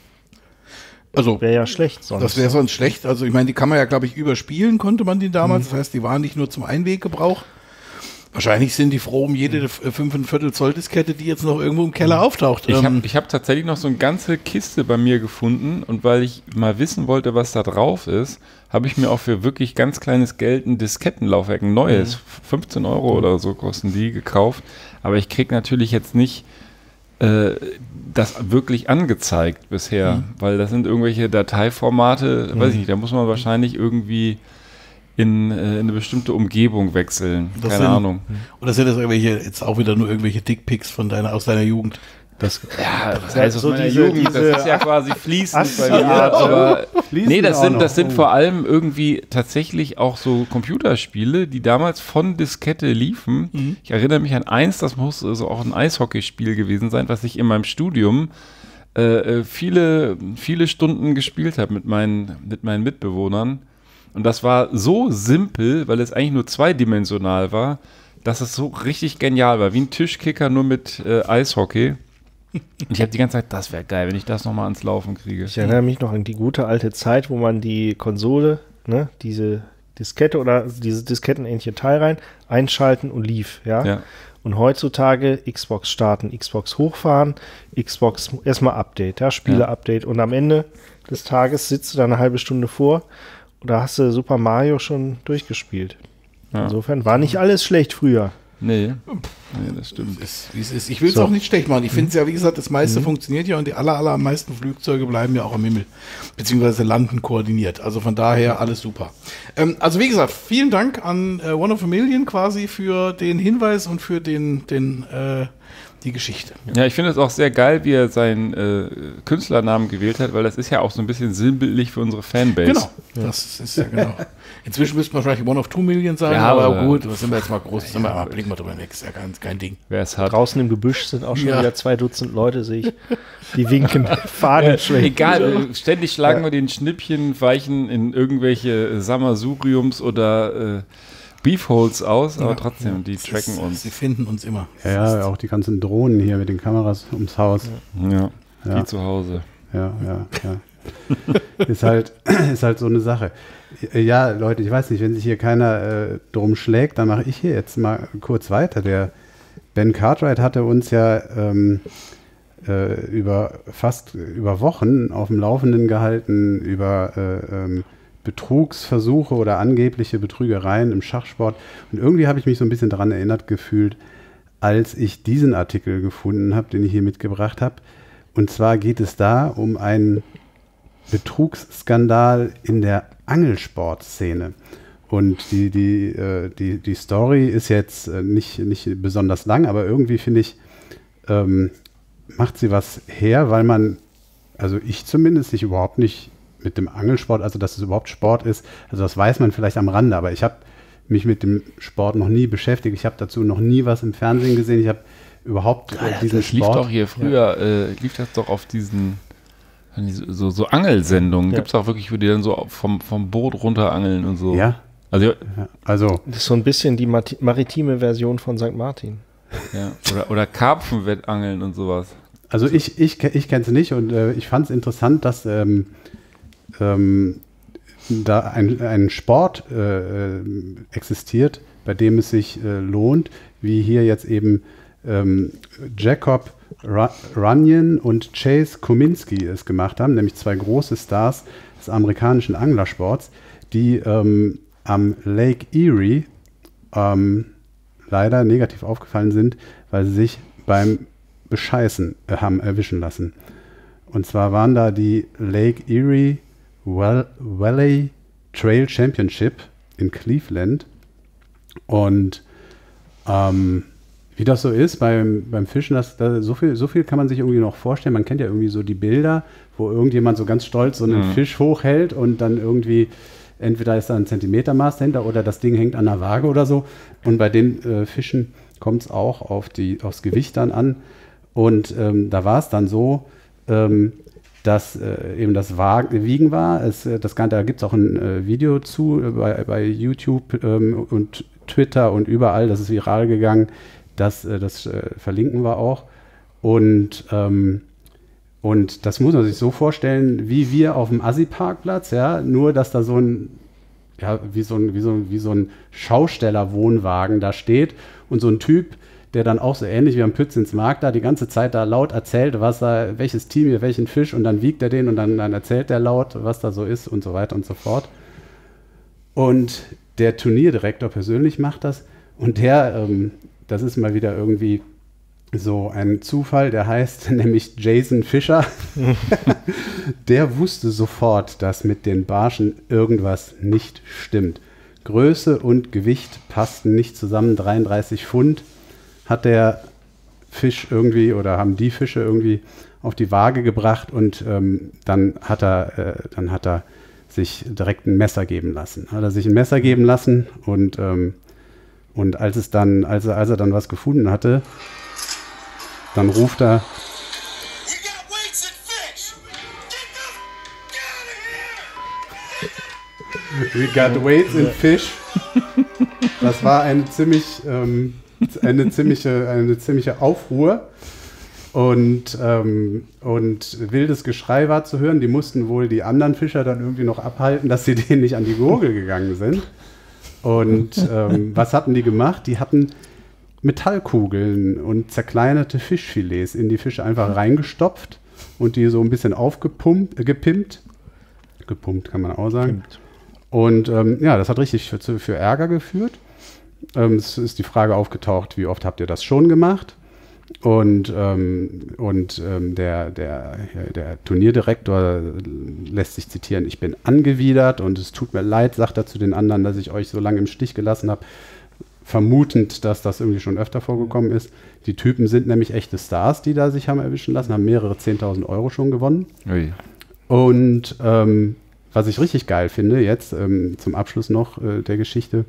Speaker 6: Also,
Speaker 4: wäre ja schlecht sonst.
Speaker 6: Das wäre sonst schlecht. Also ich meine, die kann man ja, glaube ich, überspielen, konnte man die damals. Mhm. Das heißt, die waren nicht nur zum Einweggebrauch. Wahrscheinlich sind die froh um jede fünfundviertel Zoll Diskette, die jetzt noch irgendwo im Keller auftaucht.
Speaker 3: Ich habe
Speaker 6: ähm,
Speaker 3: ich hab tatsächlich noch so eine ganze Kiste bei mir gefunden und weil ich mal wissen wollte, was da drauf ist, habe ich mir auch für wirklich ganz kleines Geld ein Diskettenlaufwerk, ein neues, mhm. fünfzehn Euro mhm. oder so kosten die, gekauft. Aber ich kriege natürlich jetzt nicht äh, das wirklich angezeigt bisher, mhm. weil das sind irgendwelche Dateiformate, mhm. weiß ich nicht, da muss man wahrscheinlich irgendwie in, äh, in eine bestimmte Umgebung wechseln.
Speaker 6: Das
Speaker 3: Keine
Speaker 6: sind,
Speaker 3: Ahnung.
Speaker 6: Oder sind das irgendwelche, jetzt auch wieder nur irgendwelche Dickpics von deiner, aus deiner Jugend?
Speaker 4: Das,
Speaker 3: Ja, was
Speaker 4: Ja,
Speaker 3: heißt aus
Speaker 4: so
Speaker 3: meiner
Speaker 4: diese-
Speaker 3: Jugend?
Speaker 4: diese
Speaker 3: Das ist ja quasi fließend bei mir.
Speaker 4: Assi-Art,
Speaker 3: Aber
Speaker 5: Fließend
Speaker 3: nee, das
Speaker 5: auch
Speaker 3: sind,
Speaker 5: noch.
Speaker 3: das sind
Speaker 5: Oh.
Speaker 3: vor allem irgendwie tatsächlich auch so Computerspiele, die damals von Diskette liefen.
Speaker 6: Mhm.
Speaker 3: Ich erinnere mich an eins, das muss also auch ein Eishockeyspiel gewesen sein, was ich in meinem Studium äh, viele, viele Stunden gespielt habe mit meinen, mit meinen Mitbewohnern. Und das war so simpel, weil es eigentlich nur zweidimensional war, dass es so richtig genial war. Wie ein Tischkicker, nur mit äh, Eishockey. Und ich habe die ganze Zeit, das wäre geil, wenn ich das nochmal ans Laufen kriege.
Speaker 4: Ich erinnere mich noch an die gute alte Zeit, wo man die Konsole, ne, diese Diskette oder dieses diskettenähnliche Teil rein, einschalten und lief, ja.
Speaker 3: Ja.
Speaker 4: Und heutzutage Xbox starten, Xbox hochfahren, Xbox erstmal Update, ja, Spiele-Update. Und am Ende des Tages sitzt du da eine halbe Stunde vor und da hast du Super Mario schon durchgespielt.
Speaker 3: Ja.
Speaker 4: Insofern war nicht alles schlecht früher.
Speaker 3: Nee. Nee, das stimmt.
Speaker 6: Ist, wie es ist. Ich will es
Speaker 4: So.
Speaker 6: auch nicht schlecht machen. Ich finde es ja, wie gesagt, das meiste
Speaker 4: Mhm.
Speaker 6: funktioniert ja und die aller, allermeisten Flugzeuge bleiben ja auch am Himmel, beziehungsweise landen koordiniert. Also von daher alles super. Ähm, also wie gesagt, vielen Dank an äh, One of a Million quasi für den Hinweis und für den, den äh, die Geschichte.
Speaker 3: Ja, ich finde es auch sehr geil, wie er seinen äh, Künstlernamen gewählt hat, weil das ist ja auch so ein bisschen sinnbildlich für unsere Fanbase.
Speaker 6: Genau, das ist ja genau. Inzwischen müsste man wahrscheinlich One of Two Million sein,
Speaker 3: Ja,
Speaker 6: aber,
Speaker 3: aber-
Speaker 6: gut, das sind wir jetzt mal groß, sind wir, aber blicken wir drüber weg, ist ja kein, kein Ding.
Speaker 3: Wer es hat.
Speaker 4: Draußen im Gebüsch sind auch schon
Speaker 6: Ja.
Speaker 4: wieder zwei Dutzend Leute, sehe ich. Die winken, Fahnen schwenken.
Speaker 3: Egal, ständig schlagen wir den Schnippchen, weichen in irgendwelche Sammelsuriums oder äh, Beefholes aus, aber trotzdem, die tracken
Speaker 6: Sie-
Speaker 3: uns.
Speaker 6: Sie finden uns immer.
Speaker 5: Ja, ja, auch die ganzen Drohnen hier mit den Kameras ums Haus.
Speaker 3: Ja,
Speaker 5: Ja.
Speaker 3: die zu Hause.
Speaker 5: Ja, ja, ja. ist, halt, ist halt so eine Sache. Ja, Leute, ich weiß nicht, wenn sich hier keiner äh, drum schlägt, dann mache ich hier jetzt mal kurz weiter. Der Ben Cartwright hatte uns ja ähm, äh, über fast über Wochen auf dem Laufenden gehalten, über äh, ähm, Betrugsversuche oder angebliche Betrügereien im Schachsport. Und irgendwie habe ich mich so ein bisschen daran erinnert gefühlt, als ich diesen Artikel gefunden habe, den ich hier mitgebracht habe. Und zwar geht es da um einen Betrugsskandal in der Angelsportszene. Und die, die, äh, die, die Story ist jetzt äh, nicht, nicht besonders lang, aber irgendwie finde ich, ähm, macht sie was her, weil man, also ich zumindest, sich überhaupt nicht mit dem Angelsport, also dass es überhaupt Sport ist, also das weiß man vielleicht am Rande, aber ich habe mich mit dem Sport noch nie beschäftigt. Ich habe dazu noch nie was im Fernsehen gesehen. Ich habe überhaupt äh, diesen
Speaker 3: Das lief
Speaker 5: Sport.
Speaker 3: doch hier früher, äh, lief das doch auf diesen so, so Angelsendungen.
Speaker 4: Ja.
Speaker 3: Gibt es auch wirklich, wo die dann so vom, vom Boot runterangeln und so.
Speaker 5: Ja,
Speaker 3: Also,
Speaker 5: ja, also
Speaker 4: Das ist so ein bisschen die mati- maritime Version von Sankt Martin.
Speaker 3: ja. Oder, oder Karpfenwettangeln und sowas.
Speaker 5: Also ich, ich, ich kenne es nicht und äh, ich fand es interessant, dass ähm, ähm, da ein, ein Sport äh, äh, existiert, bei dem es sich äh, lohnt, wie hier jetzt eben ähm, Jacob Ru- Runyon und Chase Kominski es gemacht haben, nämlich zwei große Stars des amerikanischen Anglersports, die ähm, am Lake Erie ähm, leider negativ aufgefallen sind, weil sie sich beim Bescheißen äh, haben erwischen lassen. Und zwar waren da die Lake Erie Well- Valley Trail Championship in Cleveland. Und ähm, wie das so ist beim, beim Fischen, das, das, so, viel, so viel kann man sich irgendwie noch vorstellen. Man kennt ja irgendwie so die Bilder, wo irgendjemand so ganz stolz so einen
Speaker 3: Mhm.
Speaker 5: Fisch hochhält und dann irgendwie, entweder ist da ein Zentimetermaß dahinter oder das Ding hängt an der Waage oder so. Und bei den äh, Fischen kommt es auch auf die, aufs Gewicht dann an. Und ähm, da war es dann so, ähm, dass äh, eben das Wagen, Wiegen war. Es, äh, das Ganze, da gibt es auch ein äh, Video zu äh, bei, bei YouTube ähm, und Twitter und überall. Das ist viral gegangen. Das, äh, das äh, verlinken wir auch. Und, ähm, und das muss man sich so vorstellen, wie wir auf dem Assi-Parkplatz, ja, nur dass da so ein, ja, wie so ein, wie so, wie so ein Schausteller-Wohnwagen da steht und so ein Typ, der dann auch so ähnlich wie am Pützins-Markt da die ganze Zeit da laut erzählt, was da, welches Team hier, welchen Fisch, und dann wiegt er den und dann, dann erzählt er laut, was da so ist und so weiter und so fort. Und der Turnierdirektor persönlich macht das und der, ähm, das ist mal wieder irgendwie so ein Zufall, der heißt nämlich Jason Fischer. Der wusste sofort, dass mit den Barschen irgendwas nicht stimmt. Größe und Gewicht passten nicht zusammen, dreiunddreißig Pfund hat der Fisch irgendwie oder haben die Fische irgendwie auf die Waage gebracht und ähm, dann hat er, äh, dann hat er sich direkt ein Messer geben lassen. Hat er sich ein Messer geben lassen und, ähm, und als es dann, als er, als er dann was gefunden hatte, dann ruft er, We got weights in fish. Das war eine ziemlich, ähm, eine ziemliche, eine ziemliche Aufruhr und, ähm, und wildes Geschrei war zu hören. Die mussten wohl die anderen Fischer dann irgendwie noch abhalten, dass sie denen nicht an die Gurgel gegangen sind. Und ähm, was hatten die gemacht? Die hatten Metallkugeln und zerkleinerte Fischfilets in die Fische einfach reingestopft und die so ein bisschen aufgepumpt, äh, gepimpt. Gepumpt kann man auch sagen. Pimpt. Und ähm, ja, das hat richtig für, für Ärger geführt. Ähm, es ist die Frage aufgetaucht, wie oft habt ihr das schon gemacht? Und, ähm, und ähm, der, der, der Turnierdirektor lässt sich zitieren, ich bin angewidert und es tut mir leid, sagt er zu den anderen, dass ich euch so lange im Stich gelassen habe, vermutend, dass das irgendwie schon öfter vorgekommen ist. Die Typen sind nämlich echte Stars, die da sich haben erwischen lassen, haben mehrere zehntausend Euro schon gewonnen. Ui. Und ähm, was ich richtig geil finde, jetzt ähm, zum Abschluss noch äh, der Geschichte,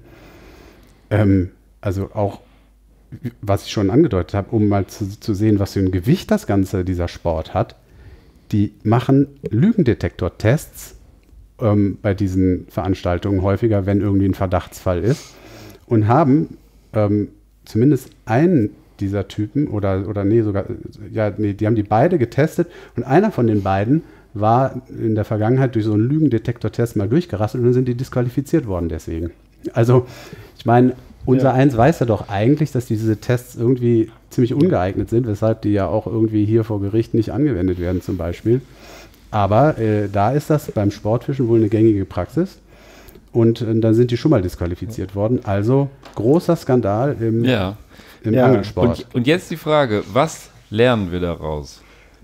Speaker 5: ähm, also auch, was ich schon angedeutet habe, um mal zu, zu sehen, was für ein Gewicht das Ganze, dieser Sport hat, die machen Lügendetektor-Tests ähm, bei diesen Veranstaltungen häufiger, wenn irgendwie ein Verdachtsfall ist und haben ähm, zumindest einen dieser Typen oder, oder nee, sogar, ja, nee, die haben die beide getestet und einer von den beiden war in der Vergangenheit durch so einen Lügendetektor-Test mal durchgerasselt und dann sind die disqualifiziert worden deswegen. Also, ich meine, unser ja. Eins weiß ja doch eigentlich, dass diese Tests irgendwie ziemlich ungeeignet sind, weshalb die ja auch irgendwie hier vor Gericht nicht angewendet werden zum Beispiel. Aber äh, da ist das beim Sportfischen wohl eine gängige Praxis und äh, dann sind die schon mal disqualifiziert worden. Also großer Skandal im,
Speaker 3: ja.
Speaker 5: im
Speaker 3: ja.
Speaker 5: Angelsport.
Speaker 3: Und, und jetzt die Frage, was lernen wir daraus?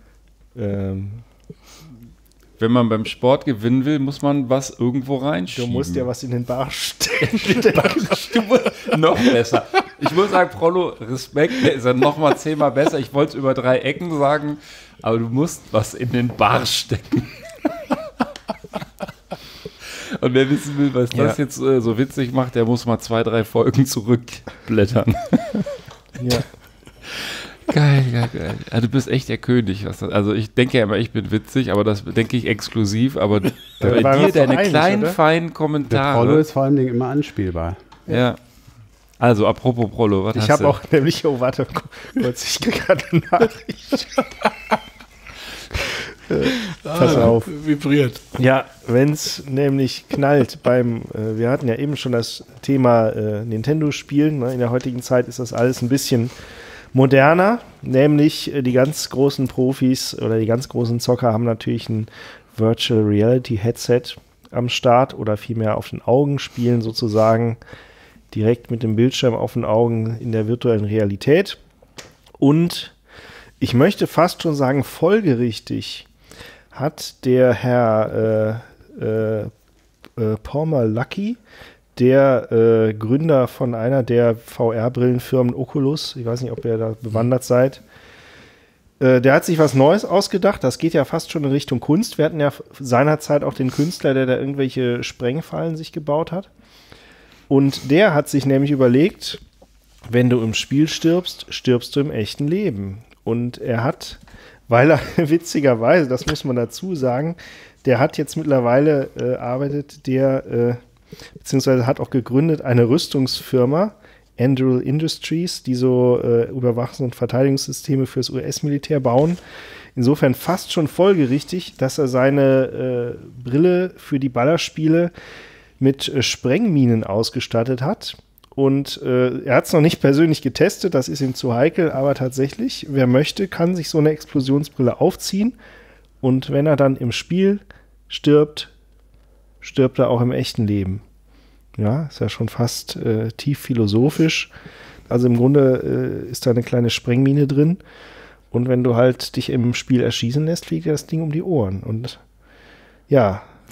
Speaker 4: Ähm...
Speaker 3: Wenn man beim Sport gewinnen will, muss man was irgendwo reinschieben.
Speaker 4: Du musst ja was in den Barsch stecken.
Speaker 3: Noch besser. Ich muss sagen, Prollo, Respekt, der ist ja noch mal zehnmal besser. Ich wollte es über drei Ecken sagen, aber du musst was in den Barsch stecken. Und wer wissen will, was ja. das jetzt äh, so witzig macht, der muss mal zwei, drei Folgen zurückblättern.
Speaker 4: Ja.
Speaker 3: Geil, geil, geil. Ja, du bist echt der König. Was das, also ich denke ja immer, ich bin witzig, aber das denke ich exklusiv. Aber bei dir deine einig, kleinen, oder? feinen Kommentare.
Speaker 5: Der Prollo ist vor allen Dingen immer anspielbar.
Speaker 3: Ja. Also, apropos Prollo, was
Speaker 4: ich
Speaker 3: hast
Speaker 4: du? Ich habe auch nämlich, oh warte, kurz, ich kriege gerade eine Nachricht. äh, pass ah, auf.
Speaker 6: Vibriert.
Speaker 4: Ja, wenn es nämlich knallt beim, äh, wir hatten ja eben schon das Thema äh, Nintendo-Spielen. Ne? In der heutigen Zeit ist das alles ein bisschen moderner, nämlich die ganz großen Profis oder die ganz großen Zocker haben natürlich ein Virtual Reality Headset am Start oder vielmehr auf den Augen spielen sozusagen direkt mit dem Bildschirm auf den Augen in der virtuellen Realität. Und ich möchte fast schon sagen, folgerichtig hat der Herr äh, äh, äh, Palmer Luckey, der äh, Gründer von einer der V R-Brillenfirmen Oculus, ich weiß nicht, ob ihr da bewandert seid, äh, der hat sich was Neues ausgedacht, das geht ja fast schon in Richtung Kunst. Wir hatten ja seinerzeit auch den Künstler, der da irgendwelche Sprengfallen sich gebaut hat. Und der hat sich nämlich überlegt, wenn du im Spiel stirbst, stirbst du im echten Leben. Und er hat, weil er witzigerweise, das muss man dazu sagen, der hat jetzt mittlerweile, äh, arbeitet der, äh, beziehungsweise hat auch gegründet eine Rüstungsfirma, Anduril Industries, die so äh, Überwachungs- und Verteidigungssysteme fürs U S-Militär bauen. Insofern fast schon folgerichtig, dass er seine äh, Brille für die Ballerspiele mit äh, Sprengminen ausgestattet hat. Und äh, er hat es noch nicht persönlich getestet, das ist ihm zu heikel, aber tatsächlich, wer möchte, kann sich so eine Explosionsbrille aufziehen. Und wenn er dann im Spiel stirbt, stirbt er auch im echten Leben. Ja, ist ja schon fast äh, tief philosophisch. Also im Grunde äh, ist da eine kleine Sprengmine drin. Und wenn du halt dich im Spiel erschießen lässt, fliegt dir das Ding um die Ohren. Und ja.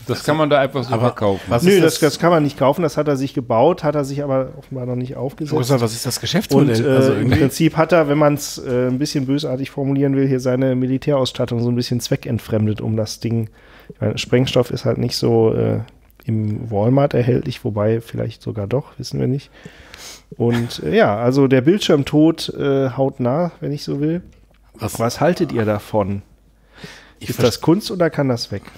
Speaker 3: Das kann man da einfach so
Speaker 6: Aber
Speaker 3: verkaufen.
Speaker 6: was
Speaker 4: Nö,
Speaker 6: ist
Speaker 4: das, das kann man nicht kaufen, das hat er sich gebaut, hat er sich aber offenbar noch nicht aufgesetzt.
Speaker 6: Gesagt, was ist das
Speaker 4: Und
Speaker 6: Geschäftsmodell?
Speaker 4: äh,
Speaker 6: also
Speaker 4: im
Speaker 6: irgendwie-
Speaker 4: Prinzip hat er, wenn man es äh, ein bisschen bösartig formulieren will, hier seine Militärausstattung so ein bisschen zweckentfremdet, um das Ding. Ich meine, Sprengstoff ist halt nicht so äh, im Walmart erhältlich, wobei vielleicht sogar doch, wissen wir nicht. Und äh, ja, also der Bildschirmtod äh, hautnah, wenn ich so will.
Speaker 6: was,
Speaker 4: Was haltet ihr davon?
Speaker 6: ich
Speaker 4: Ist das Kunst oder kann das weg?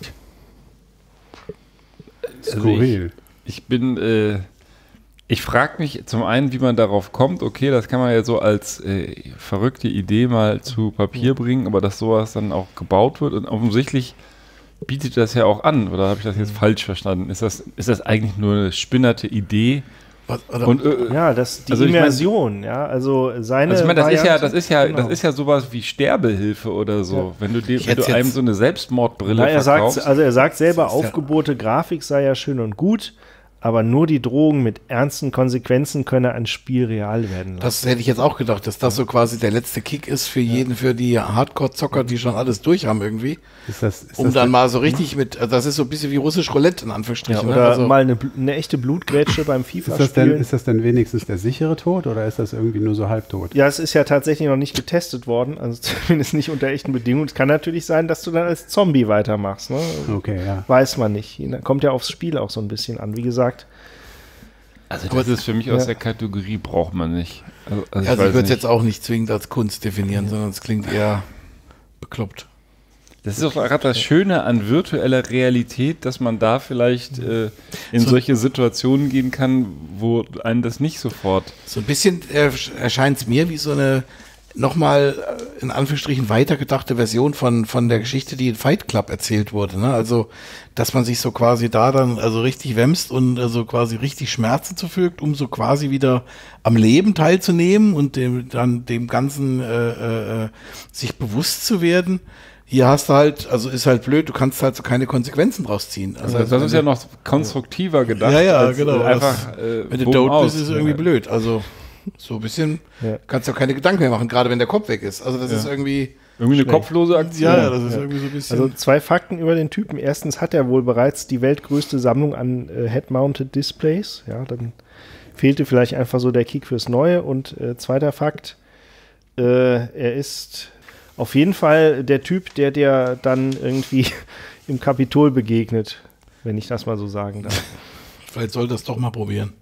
Speaker 5: Skurril.
Speaker 3: Ich, ich bin, äh, ich frage mich zum einen, wie man darauf kommt. Okay, das kann man ja so als äh, verrückte Idee mal zu Papier bringen, aber dass sowas dann auch gebaut wird und offensichtlich bietet das ja auch an. Oder habe ich das jetzt falsch verstanden? Ist das, ist das eigentlich nur eine spinnerte Idee?
Speaker 6: was, oder,
Speaker 3: Und äh,
Speaker 4: Ja, das die
Speaker 3: Also ich mein-
Speaker 4: Immersion, ja, also seine
Speaker 3: also ich meine, das ist ja,
Speaker 4: Variante-
Speaker 3: das ist ja,
Speaker 4: genau.
Speaker 3: das ist ja sowas wie Sterbehilfe oder so.
Speaker 4: Ja.
Speaker 3: Wenn du, dem,
Speaker 6: Ich
Speaker 3: wenn du
Speaker 6: hätte
Speaker 3: einem
Speaker 6: jetzt-
Speaker 3: so eine Selbstmordbrille
Speaker 4: Na, er
Speaker 3: verkaufst.
Speaker 4: sagt, also er sagt selber,
Speaker 6: Das ist ja-
Speaker 4: aufgebohrte Grafik sei ja schön und gut, aber nur die Drohung mit ernsten Konsequenzen könne ein Spiel real werden lassen.
Speaker 6: das hätte ich jetzt auch gedacht, dass das so quasi der letzte Kick ist für jeden, für die Hardcore-Zocker, die schon alles durch haben irgendwie.
Speaker 5: Ist das, ist
Speaker 6: Um
Speaker 5: das
Speaker 6: dann mal so richtig mit, also das ist so ein bisschen wie russisch Roulette in
Speaker 4: ja,
Speaker 6: Anführungsstrichen.
Speaker 4: oder
Speaker 6: ne? Also,
Speaker 4: mal eine, Bl- eine echte Blutgrätsche beim
Speaker 5: ist das, denn,
Speaker 4: FIFA-Spielen.
Speaker 5: ist das denn wenigstens der sichere Tod oder ist das irgendwie nur so halbtot?
Speaker 4: Ja, es ist ja tatsächlich noch nicht getestet worden, also zumindest nicht unter echten Bedingungen. Es kann natürlich sein, dass du dann als Zombie weitermachst. Ne?
Speaker 5: Okay, ja.
Speaker 4: Weiß man nicht. Kommt ja aufs Spiel auch so ein bisschen an. Wie gesagt,
Speaker 3: Also das ist für mich aus der Kategorie braucht man nicht. Also, also ich
Speaker 6: also ich
Speaker 3: weiß
Speaker 6: würde es
Speaker 3: nicht.
Speaker 6: jetzt auch nicht zwingend als Kunst definieren, sondern es klingt eher bekloppt.
Speaker 3: Das ist auch gerade das Schöne an virtueller Realität, dass man da vielleicht äh, in
Speaker 6: So-
Speaker 3: solche Situationen gehen kann, wo einen das nicht sofort.
Speaker 6: So ein bisschen äh, erscheint es mir wie so eine nochmal äh, in Anführungsstrichen weitergedachte Version von, von der Geschichte, die in Fight Club erzählt wurde. Ne? Also, dass man sich so quasi da dann also richtig wämst und also quasi richtig Schmerzen zufügt, um so quasi wieder am Leben teilzunehmen und dem, dann dem Ganzen äh, äh, sich bewusst zu werden. Hier hast du halt, also ist halt blöd, du kannst halt so keine Konsequenzen draus ziehen.
Speaker 3: Also das ist ja noch konstruktiver gedacht.
Speaker 6: Ja, ja,
Speaker 3: als,
Speaker 6: genau.
Speaker 3: äh, Einfach, äh,
Speaker 6: wenn du
Speaker 3: bumm,
Speaker 6: tot
Speaker 3: aus.
Speaker 6: bist, ist es irgendwie blöd. Also so ein bisschen,
Speaker 4: Ja.
Speaker 6: kannst du auch keine Gedanken mehr machen, gerade wenn der Kopf weg ist. Also das ist irgendwie,
Speaker 3: Irgendwie eine kopflose Aktion.
Speaker 6: ja, ja, das ist irgendwie so ein bisschen.
Speaker 4: also zwei Fakten über den Typen. Erstens hat er wohl bereits die weltgrößte Sammlung an äh, Head-Mounted Displays. Ja, dann fehlte vielleicht einfach so der Kick fürs Neue. Und äh, zweiter Fakt, äh, er ist auf jeden Fall der Typ, der dir dann irgendwie im Kapitol begegnet, wenn ich das mal so sagen darf.
Speaker 6: Vielleicht soll das doch mal probieren.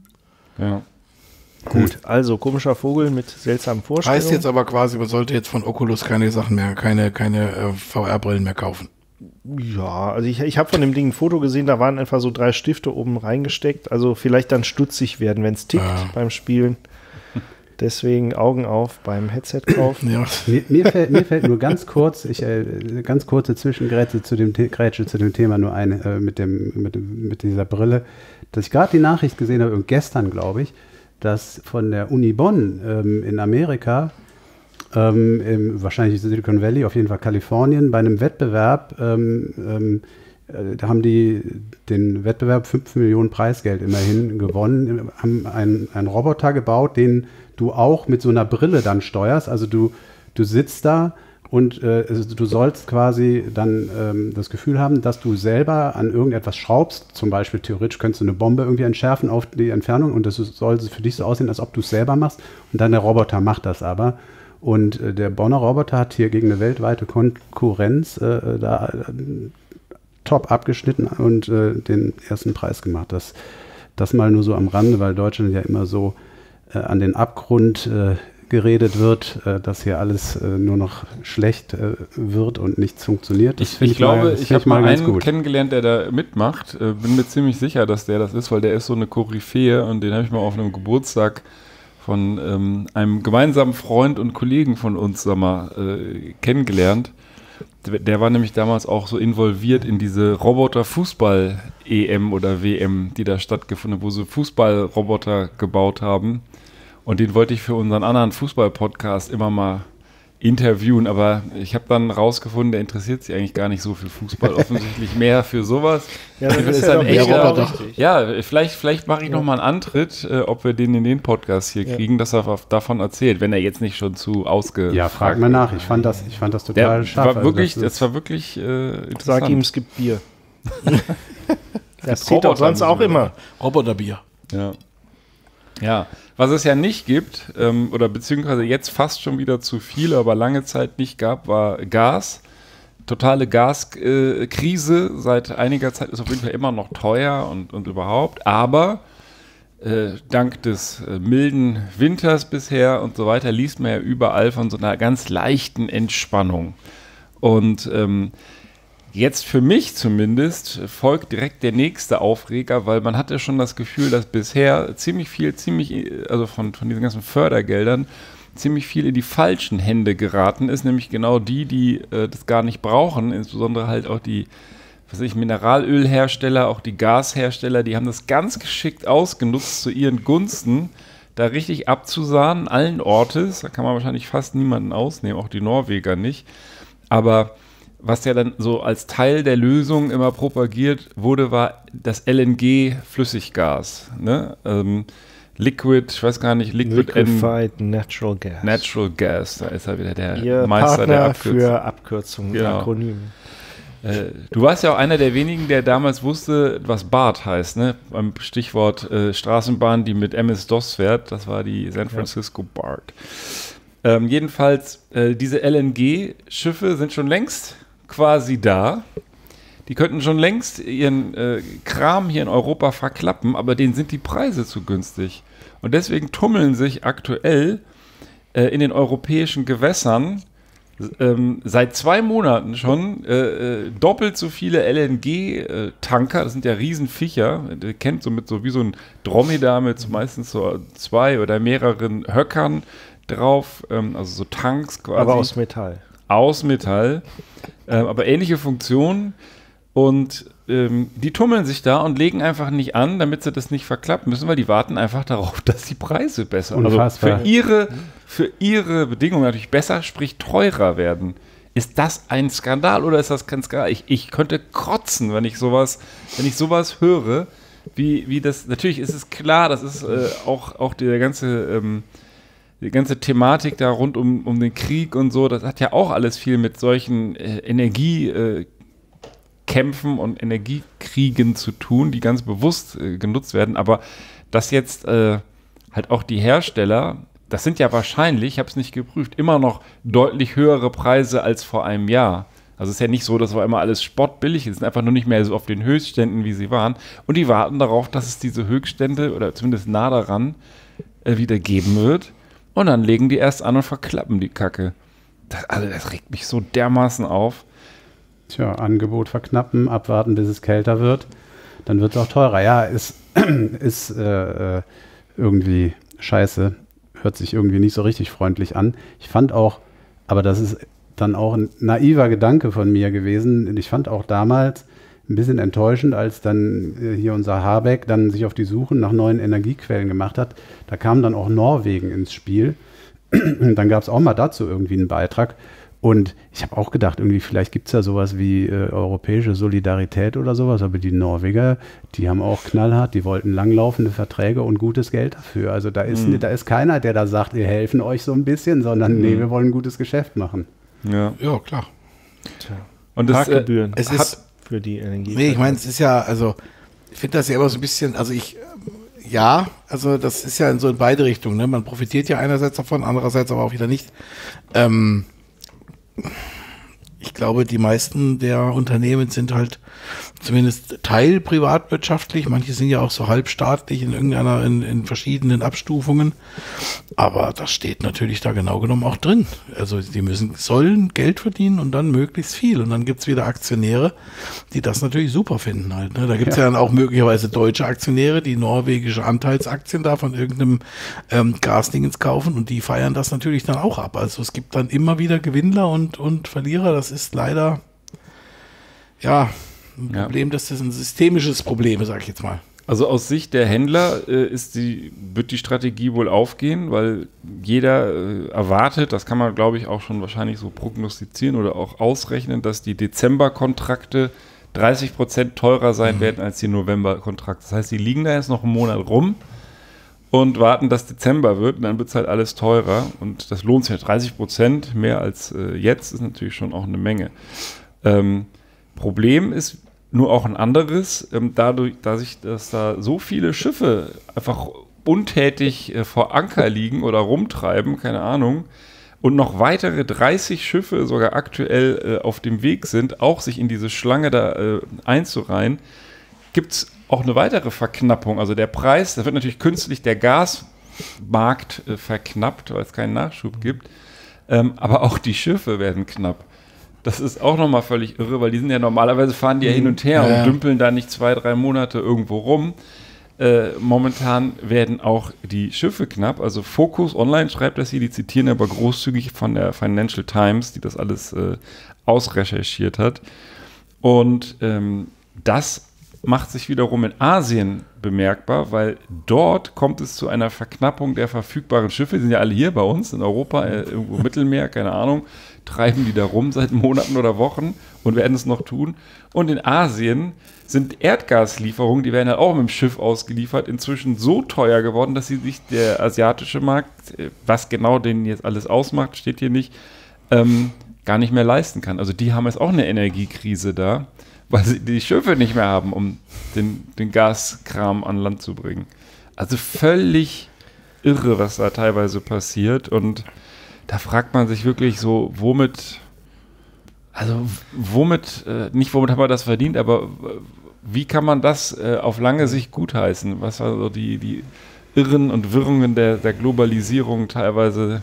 Speaker 3: Ja.
Speaker 4: Gut, also komischer Vogel mit seltsamen Vorstellungen.
Speaker 6: Heißt jetzt aber quasi, man sollte jetzt von Oculus keine Sachen mehr, keine, keine äh, V R-Brillen mehr kaufen.
Speaker 4: Ja, also ich, ich habe von dem Ding ein Foto gesehen, da waren einfach so drei Stifte oben reingesteckt. Also vielleicht dann stutzig werden, wenn es tickt
Speaker 6: Ja.
Speaker 4: beim Spielen. Deswegen Augen auf beim Headset kaufen.
Speaker 6: Ja.
Speaker 5: Mir, mir, fällt, mir fällt nur ganz kurz, ich, äh, eine ganz kurze Zwischengrätsche zu dem, The- Grätsche zu dem Thema nur ein, äh, mit, dem, mit, dem- mit dieser Brille, dass ich gerade die Nachricht gesehen habe, und gestern glaube ich, dass von der Uni Bonn ähm, in Amerika, ähm, im, wahrscheinlich Silicon Valley, auf jeden Fall Kalifornien, bei einem Wettbewerb, ähm, ähm, äh, da haben die den Wettbewerb fünf Millionen Preisgeld immerhin gewonnen, haben einen, einen Roboter gebaut, den du auch mit so einer Brille dann steuerst. Also du, du sitzt da und äh, also du sollst quasi dann ähm, das Gefühl haben, dass du selber an irgendetwas schraubst. Zum Beispiel theoretisch könntest du eine Bombe irgendwie entschärfen auf die Entfernung und das ist, soll für dich so aussehen, als ob du es selber machst. Und dann der Roboter macht das aber. Und äh, der Bonner Roboter hat hier gegen eine weltweite Konkurrenz äh, da äh, top abgeschnitten und äh, den ersten Preis gemacht. Das, das mal nur so am Rande, weil Deutschland ja immer so äh, an den Abgrund äh, geredet wird, äh, dass hier alles äh, nur noch schlecht äh, wird und nichts funktioniert. Das
Speaker 3: Ich,
Speaker 5: find
Speaker 3: ich glaube,
Speaker 5: mal, das
Speaker 3: ich
Speaker 5: find
Speaker 3: habe mal
Speaker 5: ganz
Speaker 3: einen
Speaker 5: gut.
Speaker 3: kennengelernt, der da mitmacht. Äh, bin mir ziemlich sicher, dass der das ist, weil der ist so eine Koryphäe und den habe ich mal auf einem Geburtstag von ähm, einem gemeinsamen Freund und Kollegen von uns, sag mal, äh, kennengelernt. Der, der war nämlich damals auch so involviert in diese Roboter-Fußball-E M oder W M, die da stattgefunden hat, wo sie Fußballroboter gebaut haben. Und den wollte ich für unseren anderen Fußball-Podcast immer mal interviewen, aber ich habe dann rausgefunden, der interessiert sich eigentlich gar nicht so für Fußball, offensichtlich mehr für sowas.
Speaker 4: Ja, das
Speaker 3: Das
Speaker 4: ist
Speaker 3: ist
Speaker 4: ja
Speaker 3: ein
Speaker 4: doch
Speaker 3: echter-
Speaker 4: genau richtig.
Speaker 3: Ja, vielleicht, vielleicht mache ich
Speaker 4: Ja.
Speaker 3: noch mal einen Antritt, äh, ob wir den in den Podcast hier
Speaker 4: Ja.
Speaker 3: kriegen, dass er auf- davon erzählt, wenn er jetzt nicht schon zu ausge.
Speaker 5: Ja, frag mal nach. Ich fand das, ich fand das
Speaker 3: Der
Speaker 5: total scharf.
Speaker 3: war
Speaker 5: Also
Speaker 3: wirklich,
Speaker 5: das
Speaker 3: das
Speaker 5: ist-
Speaker 3: war wirklich äh, interessant.
Speaker 4: Sag ihm, es gibt Bier. Das zieht doch sonst auch immer.
Speaker 6: Roboterbier.
Speaker 3: Ja. Ja, was es ja nicht gibt, ähm, oder beziehungsweise jetzt fast schon wieder zu viel, aber lange Zeit nicht gab, war Gas. Totale Gaskrise. Äh, Seit einiger Zeit ist auf jeden Fall immer noch teuer und, und überhaupt. Aber äh, dank des äh, milden Winters bisher und so weiter liest man ja überall von so einer ganz leichten Entspannung. Und ähm, jetzt für mich zumindest folgt direkt der nächste Aufreger, weil man hatte schon das Gefühl, dass bisher ziemlich viel, ziemlich, also von, von diesen ganzen Fördergeldern, ziemlich viel in die falschen Hände geraten ist, nämlich genau die, die äh, das gar nicht brauchen, insbesondere halt auch die, was weiß ich, Mineralölhersteller, auch die Gashersteller, die haben das ganz geschickt ausgenutzt zu ihren Gunsten, da richtig abzusahnen, allen Ortes, da kann man wahrscheinlich fast niemanden ausnehmen, auch die Norweger nicht, aber was ja dann so als Teil der Lösung immer propagiert wurde, war das L N G-Flüssiggas. Ne? Ähm, Liquid, ich weiß gar nicht, Liquid
Speaker 4: Liquefied Natural Gas.
Speaker 3: Natural Gas, da ist er wieder der
Speaker 4: Ihr
Speaker 3: Meister
Speaker 4: Partner
Speaker 3: der Abkürzung.
Speaker 4: für Abkürzungen,
Speaker 3: Genau.
Speaker 4: Akronyme.
Speaker 3: Äh, du warst ja auch einer der wenigen, der damals wusste, was BART heißt, ne? Beim Stichwort äh, Straßenbahn, die mit M S-DOS fährt, das war die San Francisco ja. BART. Ähm, jedenfalls, äh, diese L N G-Schiffe sind schon längst quasi da. Die könnten schon längst ihren äh, Kram hier in Europa verklappen, aber denen sind die Preise zu günstig. Und deswegen tummeln sich aktuell äh, in den europäischen Gewässern ähm, seit zwei Monaten schon äh, äh, doppelt so viele L N G-Tanker, das sind ja Riesenviecher, ihr kennt so mit so wie so ein Dromedar mit so meistens so zwei oder mehreren Höckern drauf, ähm, also so Tanks quasi.
Speaker 4: Aber aus Metall.
Speaker 3: Aus Metall, ähm, aber ähnliche Funktionen und ähm, die tummeln sich da und legen einfach nicht an, damit sie das nicht verklappen müssen, weil die warten einfach darauf, dass die Preise besser,
Speaker 5: Unfassbar.
Speaker 3: also für ihre, für ihre Bedingungen natürlich besser, sprich teurer werden. Ist das ein Skandal oder ist das kein Skandal? Ich, ich könnte kotzen, wenn ich sowas, wenn ich sowas höre, wie, wie das, natürlich ist es klar, das ist äh, auch, auch der ganze ähm, die ganze Thematik da rund um, um den Krieg und so, das hat ja auch alles viel mit solchen äh, Energiekämpfen äh, und Energiekriegen zu tun, die ganz bewusst äh, genutzt werden. Aber dass jetzt äh, halt auch die Hersteller, das sind ja wahrscheinlich, ich habe es nicht geprüft, immer noch deutlich höhere Preise als vor einem Jahr. Also es ist ja nicht so, dass auf einmal alles spottbillig ist, es sind einfach nur nicht mehr so auf den Höchstständen, wie sie waren. Und die warten darauf, dass es diese Höchststände oder zumindest nah daran äh, wieder geben wird. Und dann legen die erst an und verklappen die Kacke. Das, also das regt mich so dermaßen auf.
Speaker 5: Tja, Angebot verknappen, abwarten, bis es kälter wird. Dann wird es auch teurer. Ja, ist, ist äh, irgendwie scheiße. Hört sich irgendwie nicht so richtig freundlich an. Ich fand auch, aber das ist dann auch ein naiver Gedanke von mir gewesen. Ich fand auch damals ein bisschen enttäuschend, als dann äh, hier unser Habeck dann sich auf die Suche nach neuen Energiequellen gemacht hat. Da kam dann auch Norwegen ins Spiel. Und dann gab es auch mal dazu irgendwie einen Beitrag. Und ich habe auch gedacht, irgendwie vielleicht gibt es ja sowas wie äh, europäische Solidarität oder sowas, aber die Norweger, die haben auch knallhart, die wollten langlaufende Verträge und gutes Geld dafür. Also da ist, mhm. da ist keiner, der da sagt, wir helfen euch so ein bisschen, sondern mhm. nee, wir wollen ein gutes Geschäft machen.
Speaker 3: Ja,
Speaker 6: ja klar.
Speaker 4: Tja.
Speaker 3: Und das,
Speaker 4: Parkgebühren.
Speaker 6: Es ist
Speaker 4: für die Energie.
Speaker 6: Nee, ich meine, es ist ja, also ich finde das ja immer so ein bisschen, also ich, ja, also das ist ja in so in beide Richtungen, ne? Man profitiert ja einerseits davon, andererseits aber auch wieder nicht. Ähm, ich glaube, die meisten der Unternehmen sind halt zumindest teilprivatwirtschaftlich. Manche sind ja auch so halbstaatlich in irgendeiner, in, in verschiedenen Abstufungen. Aber das steht natürlich da genau genommen auch drin. Also die müssen, sollen Geld verdienen und dann möglichst viel. Und dann gibt's wieder Aktionäre, die das natürlich super finden halt. Ne? Da gibt's ja. ja dann auch möglicherweise deutsche Aktionäre, die norwegische Anteilsaktien da von irgendeinem ähm, Gasdingens kaufen und die feiern das natürlich dann auch ab. Also es gibt dann immer wieder Gewinnler und, und Verlierer. Das ist leider, ja, ein
Speaker 3: Ja.
Speaker 6: Problem, das ist ein systemisches Problem, sag ich jetzt mal.
Speaker 3: Also aus Sicht der Händler äh, ist die, wird die Strategie wohl aufgehen, weil jeder äh, erwartet, das kann man glaube ich auch schon wahrscheinlich so prognostizieren oder auch ausrechnen, dass die Dezember-Kontrakte dreißig Prozent teurer sein mhm. werden als die November-Kontrakte. Das heißt, die liegen da jetzt noch einen Monat rum und warten, dass Dezember wird und dann wird es halt alles teurer und das lohnt sich halt dreißig Prozent mehr als äh, jetzt, ist natürlich schon auch eine Menge. Ähm, Problem ist, nur auch ein anderes. Ähm, dadurch, dass, ich, dass da so viele Schiffe einfach untätig äh, vor Anker liegen oder rumtreiben, keine Ahnung, und noch weitere dreißig Schiffe sogar aktuell äh, auf dem Weg sind, auch sich in diese Schlange da äh, einzureihen, gibt es auch eine weitere Verknappung. Also der Preis, da wird natürlich künstlich der Gasmarkt äh, verknappt, weil es keinen Nachschub gibt, ähm, aber auch die Schiffe werden knapp. Das ist auch nochmal völlig irre, weil die sind ja normalerweise, fahren die ja hin und her
Speaker 6: Ja, ja.
Speaker 3: und dümpeln da nicht zwei, drei Monate irgendwo rum. Äh, momentan werden auch die Schiffe knapp. Also Focus Online schreibt das hier, die zitieren aber großzügig von der Financial Times, die das alles äh, ausrecherchiert hat. Und ähm, das macht sich wiederum in Asien bemerkbar, weil dort kommt es zu einer Verknappung der verfügbaren Schiffe. Die sind ja alle hier bei uns in Europa, äh, irgendwo im Mittelmeer, keine Ahnung, treiben die da rum seit Monaten oder Wochen und werden es noch tun. Und in Asien sind Erdgaslieferungen, die werden halt auch mit dem Schiff ausgeliefert, inzwischen so teuer geworden, dass sie sich der asiatische Markt, äh, was genau den jetzt alles ausmacht, steht hier nicht, ähm, gar nicht mehr leisten kann. Also die haben jetzt auch eine Energiekrise da, weil sie die Schiffe nicht mehr haben, um den, den Gaskram an Land zu bringen. Also völlig irre, was da teilweise passiert. Und da fragt man sich wirklich so, womit, also womit, äh, nicht womit haben wir das verdient, aber wie kann man das äh, auf lange Sicht gutheißen? Was also die, die Irren und Wirrungen der, der Globalisierung teilweise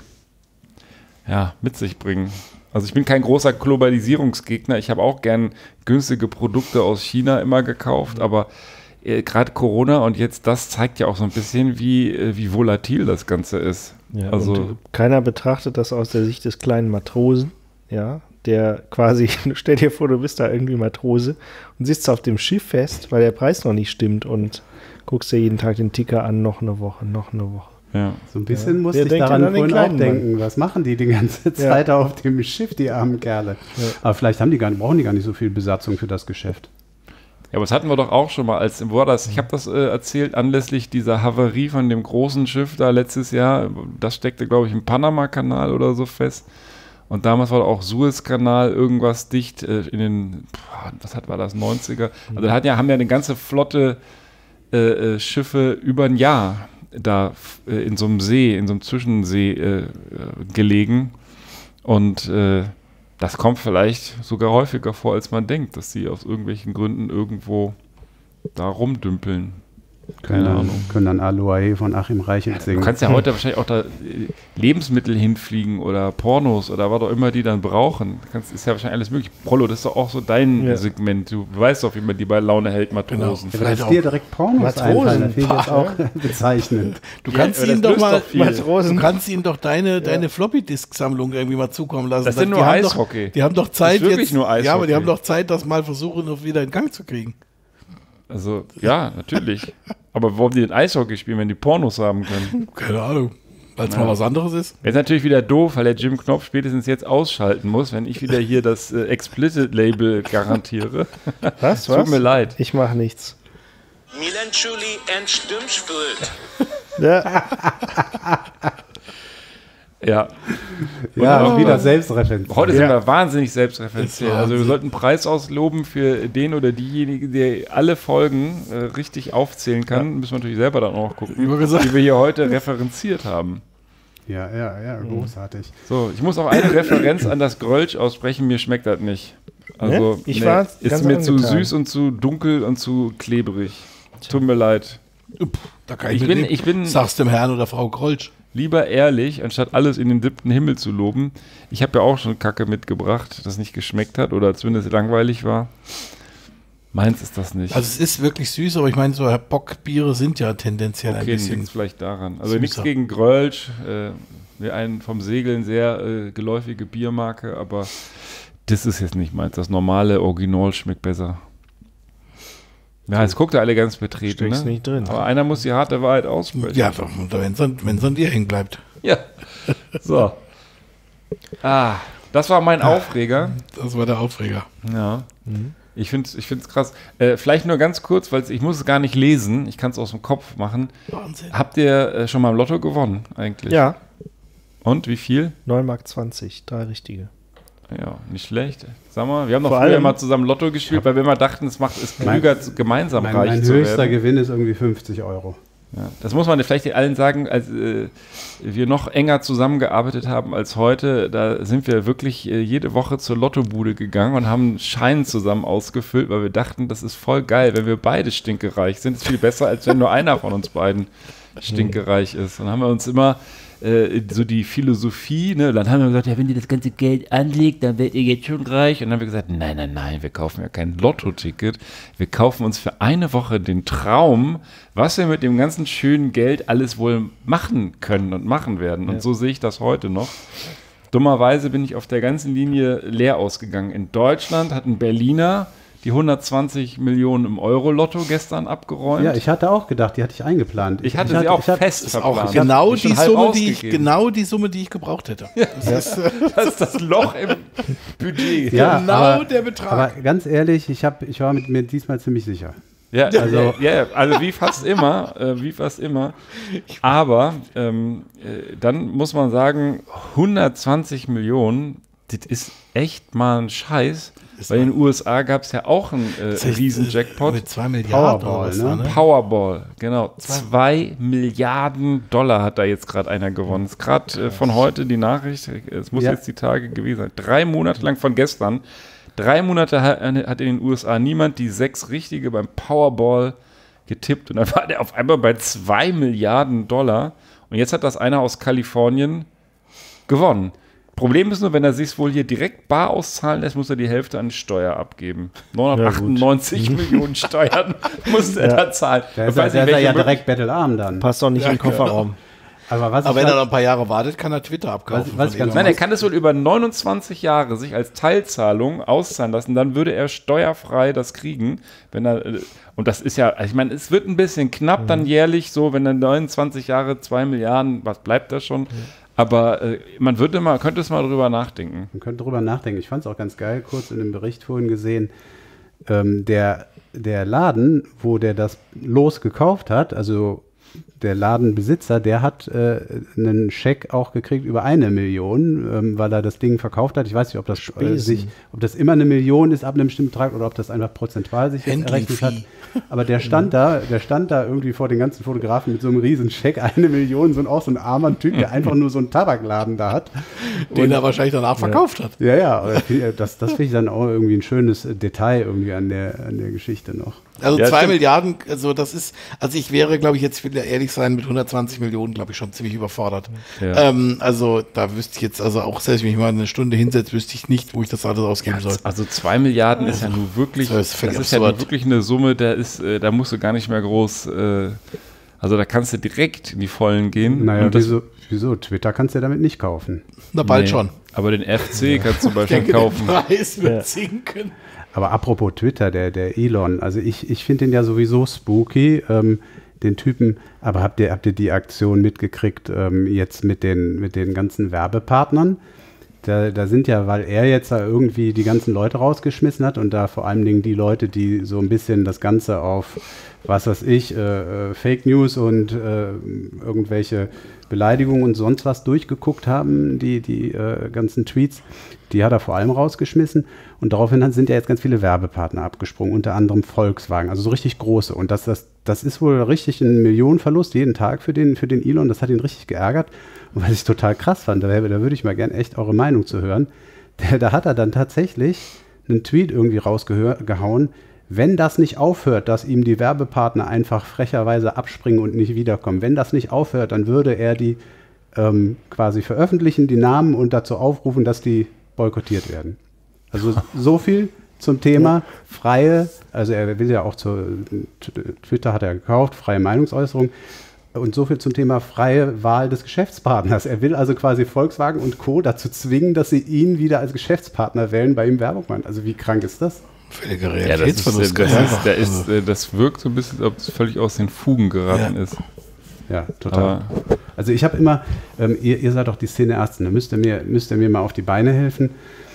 Speaker 3: ja, mit sich bringen. Also ich bin kein großer Globalisierungsgegner. Ich habe auch gern günstige Produkte aus China immer gekauft, aber äh, gerade Corona und jetzt das zeigt ja auch so ein bisschen, wie, äh, wie volatil das Ganze ist.
Speaker 4: Ja,
Speaker 3: also
Speaker 4: und keiner betrachtet das aus der Sicht des kleinen Matrosen, ja, der quasi, stell dir vor, du bist da irgendwie Matrose und sitzt auf dem Schiff fest, weil der Preis noch nicht stimmt und guckst dir jeden Tag den Ticker an, noch eine Woche, noch eine Woche.
Speaker 3: ja.
Speaker 5: So ein bisschen
Speaker 4: Ja.
Speaker 5: musste
Speaker 4: Wer
Speaker 5: ich
Speaker 4: denkt
Speaker 5: daran
Speaker 4: denn an den
Speaker 5: vorhin auch
Speaker 4: kleinen
Speaker 5: denken. Was machen die die ganze Zeit auf dem Schiff, die armen Kerle?
Speaker 4: Ja.
Speaker 5: Aber vielleicht haben die gar nicht, brauchen die gar nicht so viel Besatzung für das Geschäft.
Speaker 3: Ja, aber das hatten wir doch auch schon mal, als wo war das? Ich habe das äh, erzählt anlässlich dieser Havarie von dem großen Schiff da letztes Jahr. Das steckte, glaube ich, im Panama-Kanal oder so fest. Und damals war auch Suezkanal irgendwas dicht äh, in den, boah, was hat, war das, neunziger? Also da hat ja, haben ja eine ganze Flotte äh, äh, Schiffe über ein Jahr da äh, in so einem See, in so einem Zwischensee äh, äh, gelegen. Und äh, das kommt vielleicht sogar häufiger vor, als man denkt, dass sie aus irgendwelchen Gründen irgendwo da rumdümpeln.
Speaker 5: Können,
Speaker 3: Keine
Speaker 5: dann,
Speaker 3: Ahnung.
Speaker 5: können dann Aloha von Achim Reichelt
Speaker 3: Du
Speaker 5: singen.
Speaker 3: kannst ja heute wahrscheinlich auch da äh, Lebensmittel hinfliegen oder Pornos oder was auch immer die dann brauchen. Du kannst, ist ja wahrscheinlich alles möglich. Prollo, das ist doch auch so dein
Speaker 4: Ja.
Speaker 3: Segment. Du weißt doch, wie man die bei Laune hält, Matrosen.
Speaker 5: Ja,
Speaker 6: Vielleicht
Speaker 5: dass
Speaker 6: auch.
Speaker 5: dir direkt Pornos
Speaker 4: Matrosen.
Speaker 5: einfallen, das finde ich jetzt auch bezeichnend.
Speaker 6: Du
Speaker 3: Ja,
Speaker 6: kannst
Speaker 3: aber
Speaker 6: ihnen
Speaker 3: das
Speaker 6: doch
Speaker 3: löst
Speaker 6: mal,
Speaker 3: doch viel.
Speaker 4: Matrosen.
Speaker 6: du kannst ihnen doch deine, deine Floppy-Disk-Sammlung irgendwie mal zukommen lassen.
Speaker 3: Das sind
Speaker 6: Die
Speaker 3: nur
Speaker 6: haben doch-
Speaker 3: Eishockey.
Speaker 6: Die haben doch Zeit
Speaker 3: Das ist wirklich
Speaker 6: jetzt.
Speaker 3: nur
Speaker 6: Ja, aber
Speaker 3: Eishockey.
Speaker 6: die haben doch Zeit, das mal versuchen, noch wieder in Gang zu kriegen.
Speaker 3: Also, ja, natürlich. Aber warum die den Eishockey spielen, wenn die Pornos haben können?
Speaker 6: Keine Ahnung. Weil es
Speaker 3: Ja.
Speaker 6: mal was anderes ist.
Speaker 3: Jetzt natürlich wieder doof, weil der Jim Knopf spätestens jetzt ausschalten muss, wenn ich wieder hier das äh, Explicit-Label garantiere.
Speaker 4: Was,
Speaker 3: Tut
Speaker 4: was?
Speaker 3: mir leid.
Speaker 4: Ich mache nichts.
Speaker 8: Milan Schuli and Stimmspült.
Speaker 4: Ja,
Speaker 3: Ja.
Speaker 5: Ja,
Speaker 3: Und auch
Speaker 5: wieder
Speaker 3: was-
Speaker 5: Selbstreferenz.
Speaker 3: Heute sind
Speaker 4: Ja.
Speaker 3: wir wahnsinnig selbstreferenziell.
Speaker 6: Das ist
Speaker 3: Also wir
Speaker 6: Wahnsinn.
Speaker 3: sollten einen Preis ausloben für den oder diejenige, der alle Folgen äh, richtig aufzählen kann. Müssen wir natürlich selber dann auch gucken,
Speaker 6: Wie wir gesagt.
Speaker 3: die wir hier heute referenziert haben.
Speaker 5: Ja, ja, ja, großartig.
Speaker 3: So, ich muss auch eine Referenz an das Grölsch aussprechen. Mir schmeckt das nicht. Also,
Speaker 4: Ne? Ich war
Speaker 3: ist
Speaker 4: ganz
Speaker 3: mir zu
Speaker 4: angetan.
Speaker 3: süß und zu dunkel und zu klebrig. Tut mir leid.
Speaker 6: Da kann ich,
Speaker 3: Ich
Speaker 6: mit
Speaker 3: bin,
Speaker 6: leben.
Speaker 3: ich bin
Speaker 6: Sag's dem Herrn oder Frau Krolsch.
Speaker 3: lieber ehrlich, anstatt alles in den siebten Himmel zu loben. Ich habe ja auch schon Kacke mitgebracht, das nicht geschmeckt hat oder zumindest langweilig war. Meins ist das nicht.
Speaker 6: Also es ist wirklich süß, aber ich meine, so Bockbiere sind ja tendenziell ein
Speaker 3: okay,
Speaker 6: bisschen.
Speaker 3: liegt vielleicht daran. Also
Speaker 6: süßer.
Speaker 3: nichts gegen Grölsch, äh, wir einen vom Segeln sehr äh, geläufige Biermarke, aber das ist jetzt nicht meins. Das normale Original schmeckt besser. Ja, jetzt guckt ihr alle ganz betreten,
Speaker 4: steckst
Speaker 3: ne?
Speaker 4: nicht drin.
Speaker 3: Aber einer muss die harte Wahrheit aussprechen.
Speaker 6: Ja, wenn es an, wenn's an dir hängen bleibt.
Speaker 3: Ja. So. Ah, das war mein Aufreger.
Speaker 6: Das war der Aufreger.
Speaker 3: Ja. Ich finde es ich find's krass. Äh, vielleicht nur ganz kurz, weil ich muss es gar nicht lesen. Ich kann es aus dem Kopf machen.
Speaker 6: Wahnsinn.
Speaker 3: Habt ihr äh, schon mal im Lotto gewonnen eigentlich?
Speaker 4: ja,
Speaker 3: Und wie viel?
Speaker 4: neun Mark zwanzig, drei richtige.
Speaker 3: Ja, nicht schlecht. Sag mal, wir haben doch
Speaker 4: Vor
Speaker 3: früher
Speaker 4: allem-
Speaker 3: mal zusammen Lotto gespielt, weil wir immer dachten, es macht es klüger, gemeinsam
Speaker 5: Mein,
Speaker 3: reich
Speaker 5: mein
Speaker 3: zu
Speaker 5: höchster
Speaker 3: werden.
Speaker 5: Gewinn ist irgendwie fünfzig Euro.
Speaker 3: Ja, das muss man vielleicht allen sagen, als äh, wir noch enger zusammengearbeitet haben als heute, da sind wir wirklich äh, jede Woche zur Lottobude gegangen und haben Scheine zusammen ausgefüllt, weil wir dachten, das ist voll geil, wenn wir beide stinkereich sind, ist viel besser, als wenn nur einer von uns beiden stinkereich ist. Und dann haben wir uns immer äh, so die Philosophie, ne, dann haben wir gesagt, ja, wenn ihr das ganze Geld anlegt, dann werdet ihr jetzt schon reich. Und dann haben wir gesagt, nein, nein, nein, wir kaufen ja kein Lottoticket, wir kaufen uns für eine Woche den Traum, was wir mit dem ganzen schönen Geld alles wohl machen können und machen werden. Und
Speaker 4: Ja.
Speaker 3: so sehe ich das heute noch. Dummerweise bin ich auf der ganzen Linie leer ausgegangen. In Deutschland hat ein Berliner die hundertzwanzig Millionen im Euro-Lotto gestern abgeräumt.
Speaker 5: Ja, ich hatte auch gedacht, die hatte ich eingeplant.
Speaker 3: Ich hatte sie auch
Speaker 5: ich hatte-
Speaker 3: fest
Speaker 6: Das ist auch
Speaker 3: verplant.
Speaker 6: genau
Speaker 3: Ich hab
Speaker 6: die,
Speaker 3: schon halb
Speaker 6: Summe, die ich,
Speaker 3: ausgegeben.
Speaker 6: genau die Summe, die ich gebraucht hätte. Das ist, äh,
Speaker 3: Das ist das Loch im Budget.
Speaker 5: Ja,
Speaker 6: genau
Speaker 5: aber,
Speaker 6: der Betrag.
Speaker 5: Aber ganz ehrlich, ich, hab, ich war mit mir diesmal ziemlich sicher.
Speaker 3: Ja,
Speaker 5: Also-
Speaker 3: also, ja, also wie fast immer, äh, wie fast immer. Aber ähm, äh, dann muss man sagen, hundertzwanzig Millionen, das ist echt mal ein Scheiß. Weil in den U S A gab es ja auch einen äh,
Speaker 6: das heißt,
Speaker 3: Riesen-Jackpot.
Speaker 6: Mit zwei Milliarden
Speaker 5: Powerball,
Speaker 6: oder was
Speaker 5: ne?
Speaker 6: da, ne?
Speaker 3: Powerball, genau. Zwei Milliarden Dollar hat da jetzt gerade einer gewonnen. Das ist gerade äh, von heute die Nachricht, es muss
Speaker 5: Ja.
Speaker 3: jetzt die Tage gewesen sein. Drei Monate lang von gestern. Drei Monate hat, hat in den U S A niemand die sechs Richtige beim Powerball getippt. Und dann war der auf einmal bei zwei Milliarden Dollar. Und jetzt hat das einer aus Kalifornien gewonnen. Problem ist nur, wenn er sich wohl hier direkt bar auszahlen lässt, muss er die Hälfte an Steuer abgeben. neunhundertachtundneunzig Millionen Steuern musste er
Speaker 4: Ja.
Speaker 3: da zahlen.
Speaker 5: Da
Speaker 3: Ich
Speaker 5: ist, er,
Speaker 3: weiß
Speaker 5: da
Speaker 3: nicht,
Speaker 5: ist er ja
Speaker 3: welche
Speaker 5: direkt bettelarm dann.
Speaker 4: Passt doch nicht
Speaker 6: Ja,
Speaker 4: im Kofferraum.
Speaker 5: Aber was
Speaker 6: Aber
Speaker 5: ich
Speaker 6: wenn er
Speaker 5: halt-
Speaker 6: noch ein paar Jahre wartet, kann er Twitter abkaufen.
Speaker 5: Was- was
Speaker 6: von
Speaker 5: ich ganz-
Speaker 6: Elon
Speaker 3: Nein, er
Speaker 6: Musk.
Speaker 3: kann es wohl über neunundzwanzig Jahre sich als Teilzahlung auszahlen lassen, dann würde er steuerfrei das kriegen, wenn er, äh, und das ist ja, also ich meine, es wird ein bisschen knapp dann jährlich so, wenn er neunundzwanzig Jahre, zwei Milliarden, was bleibt da schon, aber äh, man würde mal, könnte es mal drüber nachdenken.
Speaker 5: Man könnte drüber nachdenken. Ich fand es auch ganz geil, kurz in dem Bericht vorhin gesehen, ähm, der, der Laden, wo der das Los gekauft hat, also der Ladenbesitzer, der hat äh, einen Scheck auch gekriegt über eine Million, ähm, weil er das Ding verkauft hat. Ich weiß nicht, ob das, äh,
Speaker 4: Spesen.
Speaker 5: sich, ob das immer eine Million ist ab einem bestimmten Betrag oder ob das einfach prozentual sich jetzt errechnet hat.
Speaker 6: Handling-Fee.
Speaker 5: Aber der stand da, der stand da irgendwie vor den ganzen Fotografen mit so einem riesen Scheck, eine Million, so ein, auch so ein armer Typ, der einfach nur so einen Tabakladen da hat.
Speaker 6: Den er wahrscheinlich danach verkauft hat.
Speaker 5: Ja, ja, aber das, das finde ich dann auch irgendwie ein schönes Detail irgendwie an der, an der Geschichte noch.
Speaker 6: Also
Speaker 3: Ja,
Speaker 6: zwei
Speaker 3: stimmt.
Speaker 6: Milliarden, also das ist, also ich wäre, glaube ich, jetzt will ehrlich sein, mit hundertzwanzig Millionen, glaube ich, schon ziemlich überfordert.
Speaker 3: Ja.
Speaker 6: Ähm, also da wüsste ich jetzt, also auch selbst wenn ich mal eine Stunde hinsetze, wüsste ich nicht, wo ich das alles ausgeben soll.
Speaker 3: Also zwei Milliarden ist ja nun wirklich,
Speaker 6: Das
Speaker 3: das
Speaker 6: ist
Speaker 3: ist,
Speaker 6: völlig
Speaker 3: ja nun
Speaker 6: absurd.
Speaker 3: wirklich eine Summe, da ist, äh, da musst du gar nicht mehr groß, äh, also da kannst du direkt in die Vollen gehen.
Speaker 5: Naja,
Speaker 3: Und das,
Speaker 5: wieso, wieso? Twitter kannst du ja damit nicht kaufen.
Speaker 6: Na, bald
Speaker 3: nee,
Speaker 6: schon.
Speaker 3: Aber den F C kannst du zum
Speaker 6: Ich
Speaker 3: Beispiel
Speaker 6: denke,
Speaker 3: kaufen.
Speaker 6: der Preis wird
Speaker 4: Ja.
Speaker 6: sinken.
Speaker 5: Aber apropos Twitter, der, der Elon, also ich, ich finde den ja sowieso spooky, ähm, den Typen, aber habt ihr, habt ihr die Aktion mitgekriegt ähm, jetzt mit den, mit den ganzen Werbepartnern? Da, da sind ja, weil er jetzt da irgendwie die ganzen Leute rausgeschmissen hat und da vor allen Dingen die Leute, die so ein bisschen das Ganze auf, was weiß ich, äh, äh, Fake News und äh, irgendwelche Beleidigungen und sonst was durchgeguckt haben, die, die äh, ganzen Tweets, die hat er vor allem rausgeschmissen. Und daraufhin sind ja jetzt ganz viele Werbepartner abgesprungen, unter anderem Volkswagen, also so richtig große. Und das, das, das ist wohl richtig ein Millionenverlust jeden Tag für den, für den Elon. Das hat ihn richtig geärgert. Und was ich total krass fand, da, da würde ich mal gern echt eure Meinung zu hören. Der, da hat er dann tatsächlich einen Tweet irgendwie rausgehauen, wenn das nicht aufhört, dass ihm die Werbepartner einfach frecherweise abspringen und nicht wiederkommen. Wenn das nicht aufhört, dann würde er die ähm, quasi veröffentlichen, die Namen und dazu aufrufen, dass die boykottiert werden. Also so viel zum Thema freie, also er will ja auch zur, Twitter hat er gekauft, freie Meinungsäußerung und so viel zum Thema freie Wahl des Geschäftspartners. Er will also quasi Volkswagen und Co. dazu zwingen, dass sie ihn wieder als Geschäftspartner wählen, bei ihm Werbung machen. Also wie krank ist das?
Speaker 6: Völliger
Speaker 3: Ja, das, ist, das,
Speaker 6: Realitätsverlust.
Speaker 3: ist,
Speaker 6: einfach.
Speaker 3: da ist, äh, das wirkt so ein bisschen, als ob es völlig aus den Fugen geraten
Speaker 6: Ja.
Speaker 3: ist.
Speaker 5: Ja, total.
Speaker 3: Aber
Speaker 5: Also ich habe immer, ähm, ihr, ihr seid doch die Szeneärzten, da müsst ihr mir, müsst ihr mir mal auf die Beine helfen.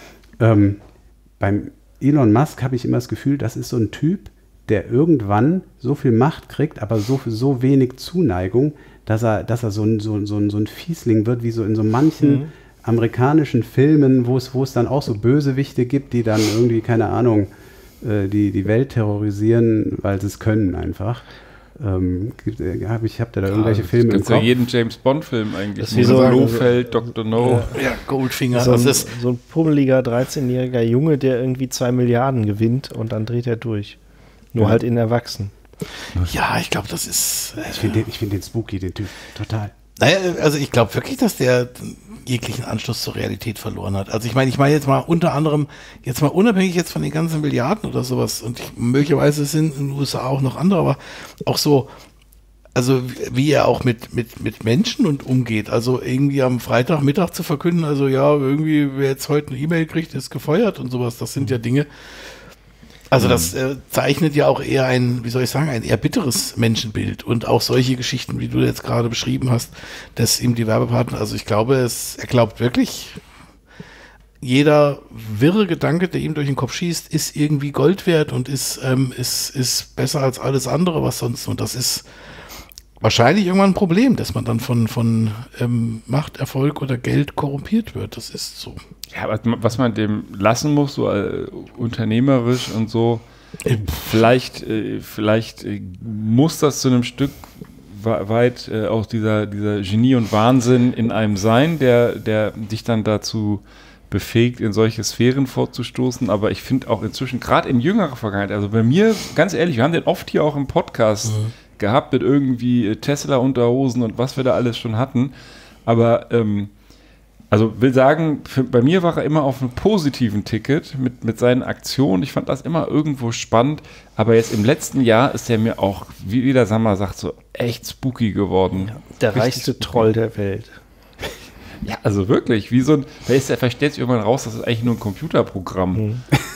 Speaker 5: Ähm, beim Elon Musk habe ich immer das Gefühl, das ist so ein Typ, der irgendwann so viel Macht kriegt, aber so, so wenig Zuneigung, dass er, dass er so, ein, so, so, ein, so ein Fiesling wird, wie so in so manchen
Speaker 4: Mhm.
Speaker 5: amerikanischen Filmen, wo es, wo es dann auch so Bösewichte gibt, die dann irgendwie, keine Ahnung, äh, die, die Welt terrorisieren, weil sie es können einfach. Ähm, hab ich habe da, da irgendwelche Filme im
Speaker 3: Kopf. Das ist ja jeden James-Bond-Film eigentlich.
Speaker 4: Das ist wie so
Speaker 3: Blofeld, Doktor No.
Speaker 6: Ja, ja, Goldfinger.
Speaker 4: So ein,
Speaker 6: das ist
Speaker 4: so ein pummeliger dreizehnjähriger Junge, der irgendwie zwei Milliarden gewinnt und dann dreht er durch. Nur
Speaker 3: Ja.
Speaker 4: halt in Erwachsenen.
Speaker 6: ja, ich glaube, das ist. Äh,
Speaker 5: Ich finde den, ich find den spooky, den Typ, total.
Speaker 6: Naja, also ich glaube wirklich, dass der jeglichen Anschluss zur Realität verloren hat. Also ich meine, ich meine jetzt mal unter anderem, jetzt mal unabhängig jetzt von den ganzen Milliarden oder sowas, und ich, möglicherweise sind in den U S A auch noch andere, aber auch so, also wie er auch mit, mit, mit Menschen und umgeht. Also irgendwie am Freitagmittag zu verkünden, also ja, irgendwie, wer jetzt heute eine E-Mail kriegt, ist gefeuert und sowas, das sind ja Dinge. Also das äh, zeichnet ja auch eher ein, wie soll ich sagen, ein eher bitteres Menschenbild, und auch solche Geschichten, wie du jetzt gerade beschrieben hast, dass ihm die Werbepartner, also ich glaube, es, er glaubt wirklich, jeder wirre Gedanke, der ihm durch den Kopf schießt, ist irgendwie Gold wert und ist, ähm, ist, ist besser als alles andere, was sonst, und das ist wahrscheinlich irgendwann ein Problem, dass man dann von, von ähm, Macht, Erfolg oder Geld korrumpiert wird, das ist so.
Speaker 3: Ja, was, was man dem lassen muss, so äh, unternehmerisch und so, vielleicht, äh, vielleicht äh, muss das zu einem Stück weit äh, auch dieser, dieser Genie und Wahnsinn in einem sein, der, der dich dann dazu befähigt, in solche Sphären vorzustoßen. Aber ich finde auch inzwischen, gerade in jüngerer Vergangenheit, also bei mir, ganz ehrlich, wir haben den oft hier auch im Podcast mhm. gehabt mit irgendwie Tesla-Unterhosen und was wir da alles schon hatten. Aber ähm, also will sagen, für, bei mir war er immer auf einem positiven Ticket mit, mit seinen Aktionen. Ich fand das immer irgendwo spannend. Aber jetzt im letzten Jahr ist er mir auch, wie der Sammer sagt, so echt spooky geworden.
Speaker 4: Ja, der
Speaker 3: Richtig
Speaker 4: reichste
Speaker 3: spooky.
Speaker 4: Troll der Welt.
Speaker 3: Ja, also wirklich, wie so ein, da ist er, versteht sich irgendwann raus, das ist eigentlich nur ein Computerprogramm.
Speaker 4: Mhm.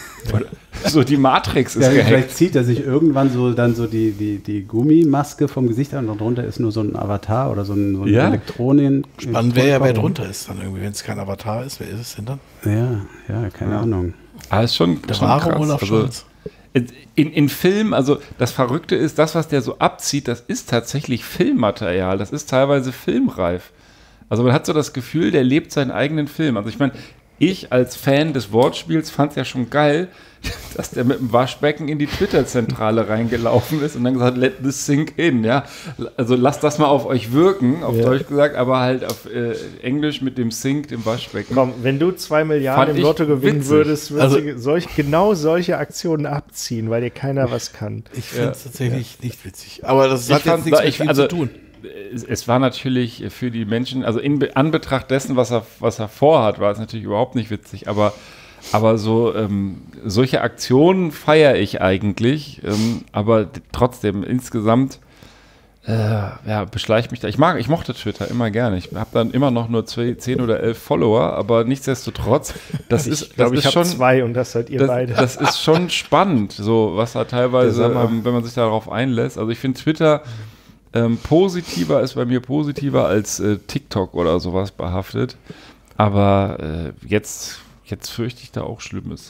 Speaker 3: So die Matrix ist
Speaker 5: Ja,
Speaker 3: gehackt.
Speaker 5: vielleicht zieht er sich irgendwann so dann so die, die, die Gummimaske vom Gesicht an und darunter ist nur so ein Avatar oder so ein, so ein
Speaker 3: Ja.
Speaker 5: Elektronen.
Speaker 6: Spannend wäre ja, wer drunter ist dann irgendwie, wenn es kein Avatar ist, wer ist es denn dann?
Speaker 5: Ja, ja, keine
Speaker 3: Ja.
Speaker 5: Ahnung.
Speaker 3: Ah, ist schon,
Speaker 6: Der
Speaker 3: schon
Speaker 6: wahre
Speaker 3: krass.
Speaker 6: Olaf
Speaker 3: Also,
Speaker 6: Scholz.
Speaker 3: in, in Filmen, also das Verrückte ist, das, was der so abzieht, das ist tatsächlich Filmmaterial. Das ist teilweise filmreif. Also man hat so das Gefühl, der lebt seinen eigenen Film. Also ich meine, ich als Fan des Wortspiels fand es ja schon geil, dass der mit dem Waschbecken in die Twitter-Zentrale reingelaufen ist und dann gesagt hat, let this sink in, ja. Also lasst das mal auf euch wirken, auf
Speaker 4: Ja.
Speaker 3: Deutsch gesagt, aber halt auf äh, Englisch mit dem Sink im Waschbecken.
Speaker 4: Komm, wenn du zwei Milliarden
Speaker 3: Fand
Speaker 4: im
Speaker 3: ich
Speaker 4: Lotto gewinnen
Speaker 3: witzig.
Speaker 4: würdest, würdest
Speaker 6: Also-
Speaker 4: du solch, genau solche Aktionen abziehen, weil dir keiner was kann.
Speaker 6: Ich finde es
Speaker 3: Ja.
Speaker 6: tatsächlich nicht witzig. Aber das
Speaker 3: Ich
Speaker 6: hat jetzt
Speaker 3: fand-
Speaker 6: nichts mit
Speaker 3: ich-
Speaker 6: ihm
Speaker 3: also-
Speaker 6: zu tun.
Speaker 3: Es, es war natürlich für die Menschen, also in Be- Anbetracht dessen, was er, was er vorhat, war es natürlich überhaupt nicht witzig, aber, aber so ähm, solche Aktionen feiere ich eigentlich, ähm, aber d- trotzdem insgesamt äh, ja, beschleicht mich da. Ich mag, ich mochte Twitter immer gerne. Ich habe dann immer noch nur zwei, zehn oder elf Follower, aber nichtsdestotrotz, das ist,
Speaker 4: Ich glaube,
Speaker 3: das
Speaker 4: ich
Speaker 3: ist
Speaker 4: habe
Speaker 3: schon
Speaker 4: zwei und das seid ihr
Speaker 3: das,
Speaker 4: beide.
Speaker 3: das ist schon spannend, so was da teilweise,
Speaker 4: Der Sommer.
Speaker 3: ähm, wenn man sich darauf einlässt. Also ich finde Twitter ähm, positiver, ist bei mir positiver als äh, TikTok oder sowas behaftet. Aber äh, jetzt, jetzt fürchte ich da auch Schlimmes.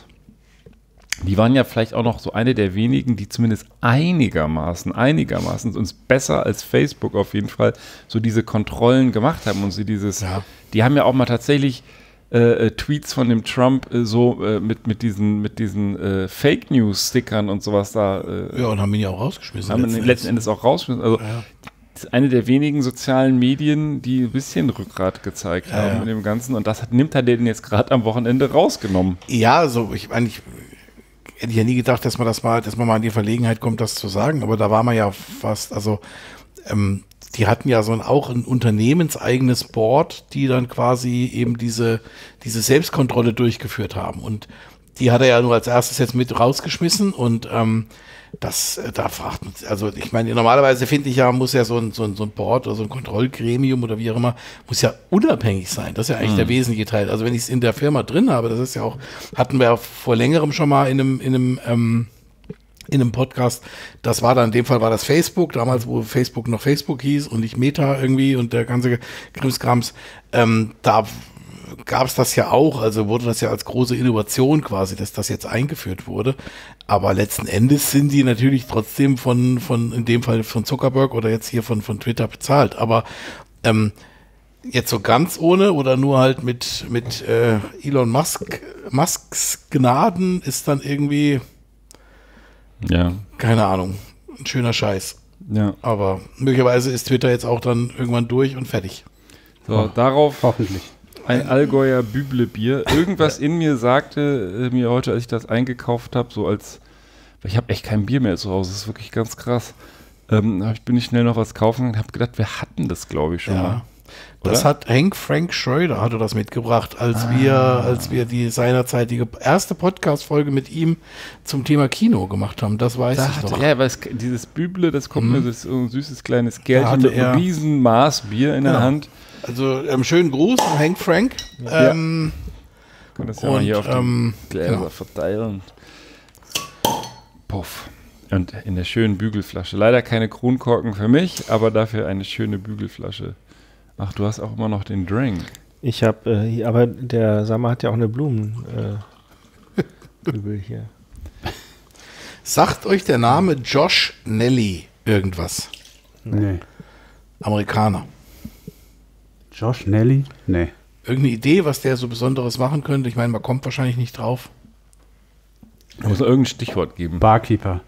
Speaker 3: Die waren ja vielleicht auch noch so eine der wenigen, die zumindest einigermaßen, einigermaßen uns besser als Facebook auf jeden Fall so diese Kontrollen gemacht haben und sie dieses,
Speaker 6: Ja.
Speaker 3: die haben ja auch mal tatsächlich äh, äh, Tweets von dem Trump äh, so äh, mit, mit diesen, mit diesen äh, Fake News Stickern und sowas da äh,
Speaker 6: Ja, und haben ihn ja auch rausgeschmissen.
Speaker 3: haben letzten, letzten Endes auch rausgeschmissen. Also
Speaker 6: Ja.
Speaker 3: das ist eine der wenigen sozialen Medien, die ein bisschen Rückgrat gezeigt
Speaker 6: Ja,
Speaker 3: haben
Speaker 6: ja.
Speaker 3: in dem Ganzen und das hat, nimmt er den jetzt gerade am Wochenende rausgenommen.
Speaker 6: Ja, so, ich meine, ich hätte ja nie gedacht, dass man das mal, dass man mal in die Verlegenheit kommt, das zu sagen, aber da war man ja fast, also ähm, die hatten ja so ein, auch ein unternehmenseigenes Board, die dann quasi eben diese, diese Selbstkontrolle durchgeführt haben. Und die hat er ja nur als erstes jetzt mit rausgeschmissen und ähm, das, äh, da fragt man, also ich meine, normalerweise finde ich ja, muss ja so ein, so, ein, so ein Board oder so ein Kontrollgremium oder wie auch immer, muss ja unabhängig sein. Das ist ja eigentlich
Speaker 3: Mhm.
Speaker 6: der wesentliche Teil. Also wenn ich es in der Firma drin habe, das ist ja auch, hatten wir ja vor längerem schon mal in einem, in einem, ähm, in einem Podcast, das war dann, in dem Fall war das Facebook, damals, wo Facebook noch Facebook hieß und nicht Meta irgendwie und der ganze Krimskrams, ähm, da gab es das ja auch, also wurde das ja als große Innovation quasi, dass das jetzt eingeführt wurde. Aber letzten Endes sind die natürlich trotzdem von, von in dem Fall von Zuckerberg oder jetzt hier von, von Twitter bezahlt. Aber ähm, Jetzt so ganz ohne oder nur halt mit, mit äh, Elon Musk, Musks Gnaden ist dann irgendwie,
Speaker 3: Ja.
Speaker 6: keine Ahnung, ein schöner Scheiß.
Speaker 3: Ja.
Speaker 6: Aber möglicherweise ist Twitter jetzt auch dann irgendwann durch und fertig.
Speaker 3: So, darauf
Speaker 5: Hoffentlich.
Speaker 3: ein Allgäuer Büble-Bier. Irgendwas in mir sagte äh, mir heute, als ich das eingekauft habe, so als, ich habe echt kein Bier mehr zu Hause, das ist wirklich ganz krass. Ähm, hab ich bin ich schnell noch was kaufen und habe gedacht, wir hatten das, glaube ich, schon
Speaker 6: Ja.
Speaker 3: mal.
Speaker 6: Das
Speaker 3: Oder?
Speaker 6: hat Hank Frank Schröder hatte das mitgebracht, als
Speaker 3: Ah.
Speaker 6: wir, als wir die seinerzeitige erste Podcast-Folge mit ihm zum Thema Kino gemacht haben. Das weiß
Speaker 3: Da
Speaker 6: ich
Speaker 3: hatte,
Speaker 6: noch.
Speaker 3: ja, weil es, dieses Büble, das kommt mir, das ist so ein süßes kleines Gärchen
Speaker 6: hatte
Speaker 3: mit einem
Speaker 6: er-
Speaker 3: riesen Maßbier in der
Speaker 6: Genau.
Speaker 3: Hand.
Speaker 6: Also ähm, schönen Gruß an Hank Frank.
Speaker 3: Ja.
Speaker 6: Ähm,
Speaker 3: Kann das ja mal
Speaker 6: und
Speaker 3: hier auf die
Speaker 6: ähm,
Speaker 3: Gläser
Speaker 6: genau.
Speaker 3: verteilen. Puff. Und in der schönen Bügelflasche. Leider keine Kronkorken für mich, aber dafür eine schöne Bügelflasche. Ach, du hast auch immer noch den Drink.
Speaker 4: Ich habe, äh, aber der Sammer hat ja auch eine Blumen. Äh, Bügel hier.
Speaker 6: Sagt euch der Name Josh Nelly irgendwas?
Speaker 5: Nee.
Speaker 6: Amerikaner.
Speaker 5: Josh Nelly? Nee.
Speaker 6: Irgendeine Idee, was der so Besonderes machen könnte? Ich meine, man kommt wahrscheinlich nicht drauf.
Speaker 3: Da muss es irgendein Stichwort geben.
Speaker 5: Barkeeper.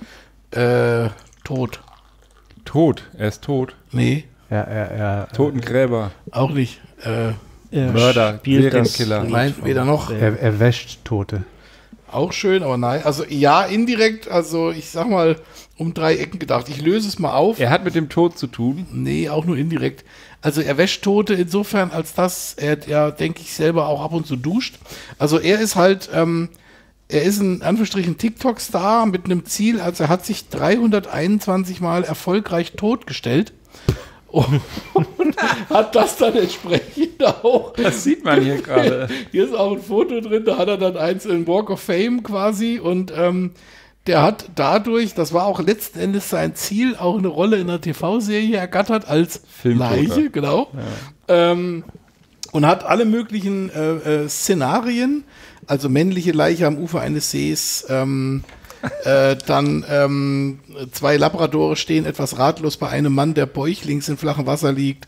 Speaker 6: Äh, tot.
Speaker 3: Tot. Er ist tot.
Speaker 6: Nee,
Speaker 5: Er, er, er,
Speaker 3: Totengräber.
Speaker 6: auch nicht. Äh,
Speaker 4: Er
Speaker 3: Mörder,
Speaker 4: spielt das
Speaker 3: Serienkiller.
Speaker 4: Lied
Speaker 6: nein,
Speaker 4: von-
Speaker 6: weder noch.
Speaker 5: er, er wäscht Tote.
Speaker 6: Auch schön, aber nein. Also ja, indirekt, also ich sag mal, um drei Ecken gedacht. Ich löse es mal auf.
Speaker 3: Er hat mit dem Tod zu tun.
Speaker 6: Nee, auch nur indirekt. Also er wäscht Tote insofern, als dass er, ja, denke ich, selber auch ab und zu duscht. Also er ist halt, ähm, er ist ein Anführungsstrichen TikTok-Star mit einem Ziel, also er hat sich dreihunderteinundzwanzig Mal erfolgreich totgestellt und hat das dann entsprechend auch.
Speaker 3: Das sieht man hier gerade.
Speaker 6: Hier ist auch ein Foto drin, da hat er dann eins in Walk of Fame quasi und ähm, der hat dadurch, das war auch letzten Endes sein Ziel, auch eine Rolle in einer T V-Serie ergattert als
Speaker 3: Filmtoter.
Speaker 6: Leiche, genau. Ähm, und hat alle möglichen äh, äh, Szenarien, also männliche Leiche am Ufer eines Sees, ähm, äh, dann ähm, zwei Labradore stehen etwas ratlos bei einem Mann, der bäuchlings in flachem Wasser liegt.